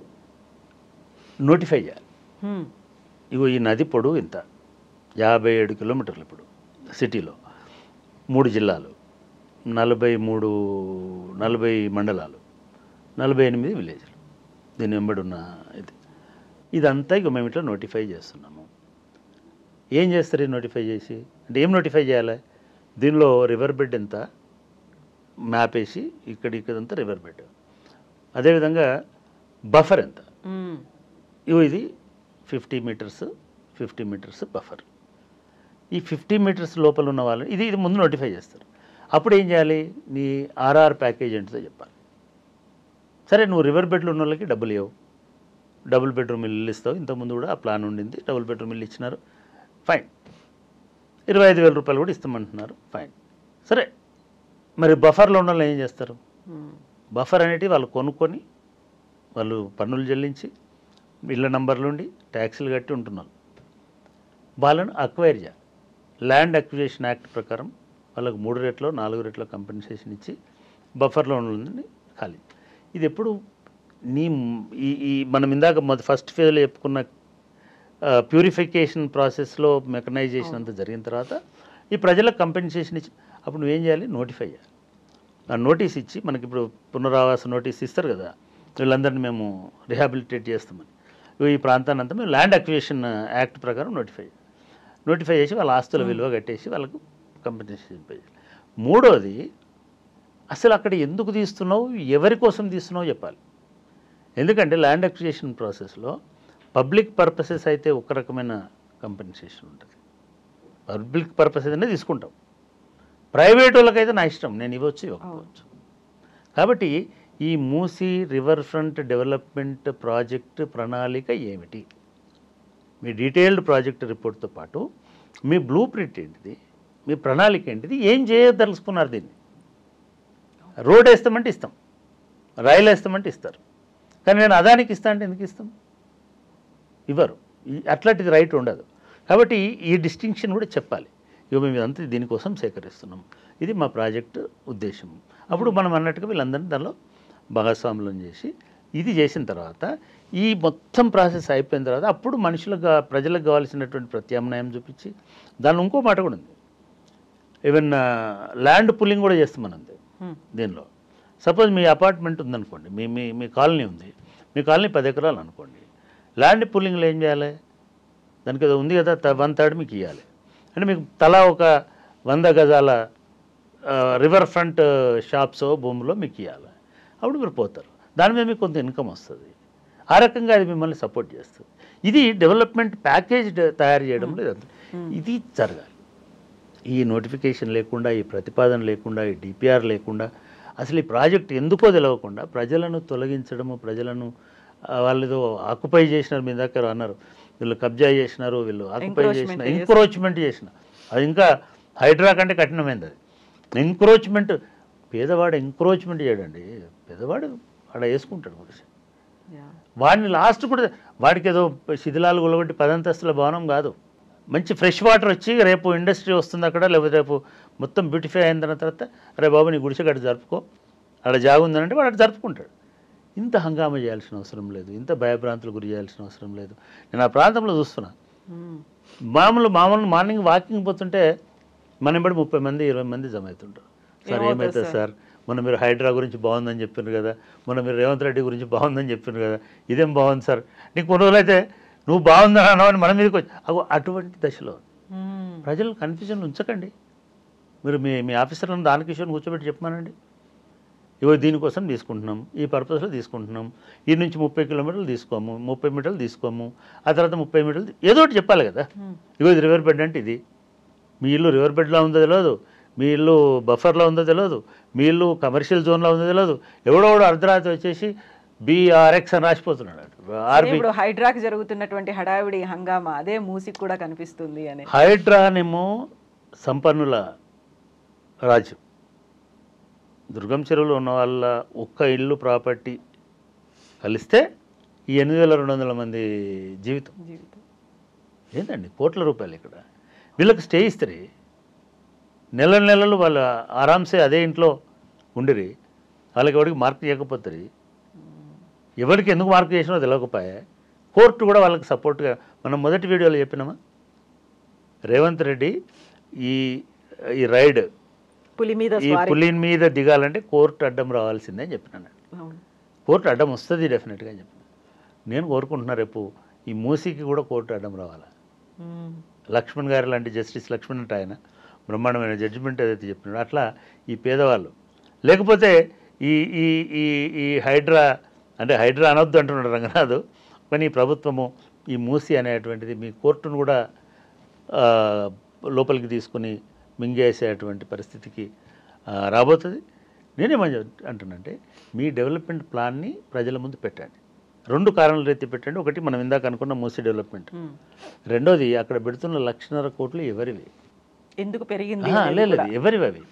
S3: నోటిఫై చేయాలి. ఇగో ఈ నది పొడవు ఇంత, యాభై ఏడు కిలోమీటర్లు ఇప్పుడు సిటీలో, మూడు జిల్లాలు, నలభై మూడు నలభై మండలాలు, నలభై ఎనిమిది విలేజ్లు, దీని వెంబడి ఉన్న ఇది ఇదంతా ఇక మేము ఇట్లా నోటిఫై చేస్తున్నాము. ఏం చేస్తారు ఈ నోటిఫై చేసి? అంటే ఏం నోటిఫై చేయాలి? దీనిలో రివర్ బెడ్ ఎంత మ్యాప్ వేసి ఇక్కడ ఇక్కడంతా రివర్ బెడ్, అదేవిధంగా బఫర్ ఎంత, ఇవి ఇది fifty metres fifty metres buffer. ఈ ఫిఫ్టీ మీటర్స్ లోపల ఉన్న వాళ్ళు ఇది ఇది ముందు నోటిఫై చేస్తారు. అప్పుడు ఏం చేయాలి? నీ ఆర్ఆర్ ప్యాకేజ్ ఏంటిదో చెప్పాలి. సరే, నువ్వు రివర్ బెడ్లు ఉన్న వాళ్ళకి డబ్బులు ఇవ్వవు, డబుల్ బెడ్రూమ్ ఇల్లు ఇస్తావు. ఇంతకుముందు కూడా ఆ ప్లాన్ ఉండింది, డబుల్ బెడ్రూమ్ ఇల్లు ఇచ్చినారు, ఫైన్. ఇరవై ఐదు వేల రూపాయలు కూడా ఇస్తామంటున్నారు, ఫైన్. సరే, మరి బఫర్లో ఉన్న వాళ్ళు ఏం చేస్తారు? బఫర్ అనేటివి వాళ్ళు కొనుక్కొని వాళ్ళు పన్నులు చెల్లించి ఇళ్ళ నంబర్లు ఉండి ట్యాక్సులు కట్టి ఉంటున్నారు. వాళ్ళను అక్వైర్ చేయాలి. ల్యాండ్ అక్విజిషన్ యాక్ట్ ప్రకారం వాళ్ళకు మూడు రేట్లో నాలుగు రేట్లో కంపెన్సేషన్ ఇచ్చి బఫర్లో ఉండి ఖాళీ. ఇది ఎప్పుడు నీ ఈ ఈ మనం ఇందాక మొదటి ఫస్ట్ ఫేజ్లో చెప్పుకున్న ప్యూరిఫికేషన్ ప్రాసెస్లో మెకనైజేషన్ అంతా జరిగిన తర్వాత ఈ ప్రజలకు కంపెన్సేషన్ ఇచ్చి అప్పుడు నువ్వేం చేయాలి, నోటిఫై చేయాలి. ఆ నోటీస్ ఇచ్చి మనకి ఇప్పుడు పునరావాస నోటీస్ ఇస్తారు కదా, వీళ్ళందరినీ మేము రిహాబిలిటేట్ చేస్తామని. ఈ ప్రాంతాన్ని అంతా మేము ల్యాండ్ అక్విజిషన్ యాక్ట్ ప్రకారం నోటిఫై నోటిఫై చేసి వాళ్ళ ఆస్తుల విలువ కట్టేసి వాళ్ళకు కంపెన్సేషన్ పే చేయాలి. మూడోది, అసలు అక్కడ ఎందుకు తీస్తున్నావు, ఎవరి కోసం తీస్తున్నావు చెప్పాలి. ఎందుకంటే ల్యాండ్ అక్విజిషన్ ప్రాసెస్లో పబ్లిక్ పర్పసెస్ అయితే ఒక రకమైన కంపెన్సేషన్ ఉంటుంది, పబ్లిక్ పర్పసెస్ అనేది తీసుకుంటాం. ప్రైవేట్ వాళ్ళకైతే నా ఇష్టం, నేను ఇవ్వచ్చు ఇవ్వకపోవచ్చు. కాబట్టి ఈ Musi river front development project ప్రణాళిక ఏమిటి, మీ డీటెయిల్డ్ ప్రాజెక్ట్ రిపోర్ట్తో పాటు మీ బ్లూ ప్రింట్ ఏంటిది, మీ ప్రణాళిక ఏంటిది, ఏం చేయదలుచుకున్నారు దీన్ని. రోడ్ వేస్తామంటే ఇస్తాం, రైలు వేస్తామంటే ఇస్తారు, కానీ నేను అదానికి ఇస్తా అంటే ఎందుకు ఇస్తాం, ఇవ్వరు. అట్లాంటిది రైట్ ఉండదు. కాబట్టి ఈ డిస్టింక్షన్ కూడా చెప్పాలి. ఇక మేము ఇదంతా దీనికోసం సేకరిస్తున్నాం, ఇది మా ప్రాజెక్టు ఉద్దేశం. అప్పుడు మనం అన్నట్టుగా వీళ్ళందరినీ దానిలో భాగస్వాములను చేసి ఇది చేసిన తర్వాత ఈ మొత్తం ప్రాసెస్ అయిపోయిన తర్వాత అప్పుడు మనుషులకు ప్రజలకు కావాల్సినటువంటి ప్రత్యామ్నాయం చూపించి దానిలో ఇంకో మాట కూడా ఉంది. ఈవెన్ ల్యాండ్ పుల్లింగ్ కూడా చేస్తాం మనం దీనిలో. సపోజ్ మీ అపార్ట్మెంట్ ఉందనుకోండి, మీ మీ మీ కాలనీ ఉంది, మీ కాలనీ పది ఎకరాలు అనుకోండి. ల్యాండ్ పుల్లింగ్లో ఏం చేయాలి, దానికి ఏదో ఉంది కదా, వన్ థర్డ్ మీకు ఇవ్వాలి. అంటే మీకు తలా ఒక వంద గజాల రివర్ ఫ్రంట్ షాప్స్ భూములో మీకు ఇవ్వాలి. అప్పుడు మీరు పోతారు, దాని మీద మీకు కొంత ఇన్కమ్ వస్తుంది. ఆ రకంగా అది మిమ్మల్ని సపోర్ట్ చేస్తుంది. ఇది డెవలప్మెంట్ ప్యాకేజ్ తయారు చేయడంలో ఇదంతా ఇది జరగాలి. ఈ నోటిఫికేషన్ లేకుండా, ఈ ప్రతిపాదన లేకుండా, ఈ డిపిఆర్ లేకుండా, అసలు ఈ ప్రాజెక్ట్ ఎందుకో తెలియకుండా ప్రజలను తొలగించడము, ప్రజలను వాళ్ళు ఏదో ఆక్యుపై చేసినారు, మీ దగ్గర అన్నారు వీళ్ళు కబ్జా చేసినారు, వీళ్ళు ఆక్యుపై చేసిన, ఎంక్రోచ్మెంట్ చేసిన, అది ఇంకా హైడ్రా కంటే కఠినమైంది. అది ఎంక్రోచ్మెంట్, పేదవాడు ఎంక్రోచ్మెంట్ చేయడండి, పేదవాడు అక్కడ వేసుకుంటాడు గుడిసె. వాడిని లాస్ట్ కూడా వాడికి ఏదో శిథిలాలు గులగొట్టి పదంతస్తుల భవనం కాదు, మంచి ఫ్రెష్ వాటర్ వచ్చి రేపు ఇండస్ట్రీ వస్తుంది అక్కడ, లేకపోతే రేపు మొత్తం బ్యూటిఫై అయిన తర్వాత అరే బాబు నీ గుడిసె గట్ట జరుపుకో, అక్కడ జాగు ఉందనంటే వాడు అటు జరుపుకుంటాడు. ఇంత హంగామా చేయాల్సిన అవసరం లేదు, ఇంత భయభ్రాంతులు గురి చేయాల్సిన అవసరం లేదు. నేను ఆ ప్రాంతంలో చూస్తున్నా, మామూలు మామూలు మార్నింగ్ వాకింగ్ పోతుంటే మన బట్టి ముప్పై మంది ఇరవై మంది జమ అవుతుంటారు. సార్ ఏమవుతుంది సార్, మొన్న మీరు హైడ్రా గురించి బాగుందని చెప్పారు కదా, మొన్న మీరు రేవంత్ రెడ్డి గురించి బాగుందని చెప్పారు కదా, ఇదేం బాగుంది సార్, నీకు కొన్ని రోజులైతే నువ్వు బాగుందని అన్నావు అని మన మీదకి వచ్చి అగో అటువంటి దశలో ప్రజలు కన్ఫ్యూజన్ ఉంచకండి. మీరు మీ మీ ఆఫీసర్లను దానికి విషయం కూర్చోబెట్టి చెప్పమానండి, ఇవో దీనికోసం తీసుకుంటున్నాం, ఈ పర్పస్లో తీసుకుంటున్నాం, ఈ నుంచి ముప్పై కిలోమీటర్లు తీసుకోము, ముప్పై మీటర్లు తీసుకోము, ఆ తర్వాత ముప్పై మీటర్లు ఏదో ఒకటి చెప్పాలి కదా. ఇగో ఇది రివర్ బెడ్ అంటే ఇది, మీ ఇల్లు రివర్ బెడ్లో ఉందో తెలియదు, మీ ఇల్లు బఫర్లో ఉందో తెలియదు, మీ ఇల్లు కమర్షియల్ జోన్లో ఉందో తెలియదు, ఎవడోడు అర్ధరాత్రి వచ్చేసి బీఆర్ఎక్స్ అని రాసిపోతున్నాడు.
S2: ఇప్పుడు హైడ్రాకి జరుగుతున్నటువంటి హడావిడి హంగామా అదే మూసికి కూడా కనిపిస్తుంది అని.
S3: హైడ్రానేమో సంపన్నుల రాజ్యం, దుర్గం చెరువులో ఉన్న వాళ్ళ ఒక్క ఇల్లు ప్రాపర్టీ కలిస్తే ఈ ఎనిమిది వేల రెండు వందల మంది జీవితం జీవితం ఏంటండి, కోట్ల రూపాయలు. ఇక్కడ వీళ్ళకి స్టే ఇస్తారు, నెల నెలలు వాళ్ళు ఆరామ్సే అదే ఇంట్లో ఉండిరి, వాళ్ళకి ఎవరికి మార్క్ చేయకపోతుంది, ఎవరికి ఎందుకు మార్క్ చేసినో తెలియకపోయా. కోర్టు కూడా వాళ్ళకి సపోర్ట్గా, మనం మొదటి వీడియోలో చెప్పినామా, రేవంత్ రెడ్డి ఈ ఈ రైడ్
S2: పులి మీద
S3: ఈ పులి మీద దిగాలంటే కోర్టు అడ్డం రావాల్సిందే అని చెప్పినాను. కోర్టు అడ్డం వస్తుంది డెఫినెట్గా అని చెప్పిన. నేను కోరుకుంటున్నా రేపు ఈ మూసీకి కూడా కోర్టు అడ్డం రావాలి. లక్ష్మణ్ గారు లాంటి జస్టిస్ లక్ష్మణ్ అంటే ఆయన బ్రహ్మాండమైన జడ్జిమెంట్ ఏదైతే చెప్పినాడో అట్లా ఈ పేదవాళ్ళు, లేకపోతే ఈ ఈ ఈ ఈ హైడ్రా అంటే హైడ్రా అనొద్దు అంటున్నాడు రంగనాథ్, కానీ ఈ ప్రభుత్వము ఈ మూసీ అనేటువంటిది మీ కోర్టును కూడా లోపలికి తీసుకుని మింగేసేటువంటి పరిస్థితికి రాబోతుంది. నేనేమని అంటున్నానంటే మీ డెవలప్మెంట్ ప్లాన్ని ప్రజల ముందు పెట్టండి. రెండు కారణాలు రీతి పెట్టండి. ఒకటి మనం ఇందాక అనుకున్న మూసీ డెవలప్మెంట్, రెండోది అక్కడ పెడుతున్న లక్షన్నర కోట్లు ఎవరివి,
S2: ఎందుకు పెరిగింది,
S3: లేదు ఎవరివి అవి,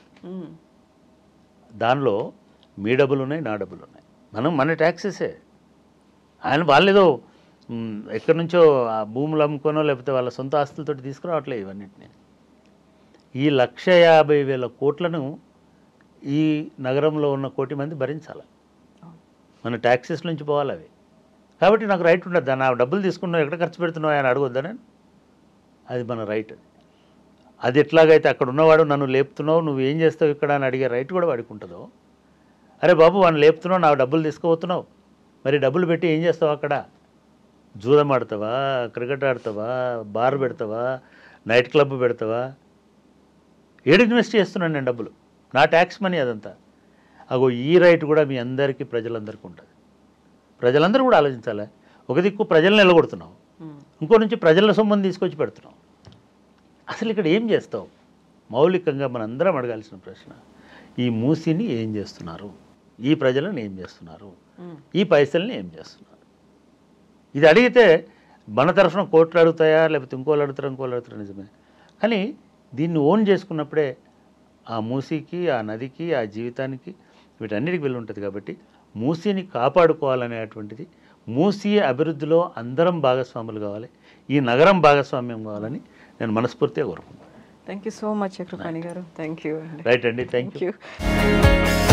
S3: దానిలో మీ డబ్బులు ఉన్నాయి, నా డబ్బులు ఉన్నాయి, మనం మన ట్యాక్సెసే. ఆయన వాళ్ళేదో ఎక్కడి నుంచో ఆ భూములు అమ్ముకోనో లేకపోతే వాళ్ళ సొంత ఆస్తులతో తీసుకురావట్లేదు ఇవన్నింటినీ. ఈ లక్ష యాభై వేల కోట్లను ఈ నగరంలో ఉన్న కోటి మంది భరించాలి, మన ట్యాక్సెస్ నుంచి పోవాలి అవి. కాబట్టి నాకు రైట్ ఉండదు, నా డబ్బులు తీసుకున్నావు ఎక్కడ ఖర్చు పెడుతున్నావు అని అడగొద్దా నేను, అది మన రైట్. అది అది ఎట్లాగైతే అక్కడ ఉన్నవాడు నన్ను లేపుతున్నావు, నువ్వు ఏం చేస్తావు ఇక్కడ అని అడిగే రైట్ కూడా వాడికి ఉంటుందో, అరే బాబు వాడిని లేపుతున్నావు, నా డబ్బులు తీసుకుపోతున్నావు, మరి డబ్బులు పెట్టి ఏం చేస్తావు అక్కడ? జూదం ఆడతావా, క్రికెట్ ఆడతావా, బార్ పెడతావా, నైట్ క్లబ్ పెడతావా? ఏడు ఇన్వెస్ట్ చేస్తున్నాను నేను డబ్బులు, నా ట్యాక్స్ మనీ అదంతా. అగో ఈ రైట్ కూడా మీ అందరికీ ప్రజలందరికీ ఉంటుంది. ప్రజలందరూ కూడా ఆలోచించాలి. ఒక దిక్కు ప్రజలను నిలగొడుతున్నావు, ఇంకో నుంచి ప్రజల సొమ్ముని తీసుకొచ్చి పెడుతున్నావు. అసలు ఇక్కడ ఏం చేస్తావు? మౌలికంగా మనందరం అడగాల్సిన ప్రశ్న, ఈ మూసిని ఏం చేస్తున్నారు, ఈ ప్రజలను ఏం చేస్తున్నారు, ఈ పైసల్ని ఏం చేస్తున్నారు? ఇది అడిగితే మన తరఫున కోట్లు అడుగుతాయా, లేకపోతే ఇంకోళ్ళు అడుగుతారు ఇంకోళ్ళు అడుగుతారు, నిజమే. కానీ దీన్ని ఓన్ చేసుకున్నప్పుడే ఆ మూసికి, ఆ నదికి, ఆ జీవితానికి, వీటన్నిటికి వెళ్ళి ఉంటుంది. కాబట్టి మూసిని కాపాడుకోవాలనేటువంటిది, మూసి అభివృద్ధిలో అందరం భాగస్వాములు కావాలి, ఈ నగరం భాగస్వామ్యం కావాలని నేను మనస్ఫూర్తిగా కోరుకుంటున్నాను.
S2: Thank you so much Chakrapani garu. Thank you.
S3: Right అండి, థ్యాంక్ యూ.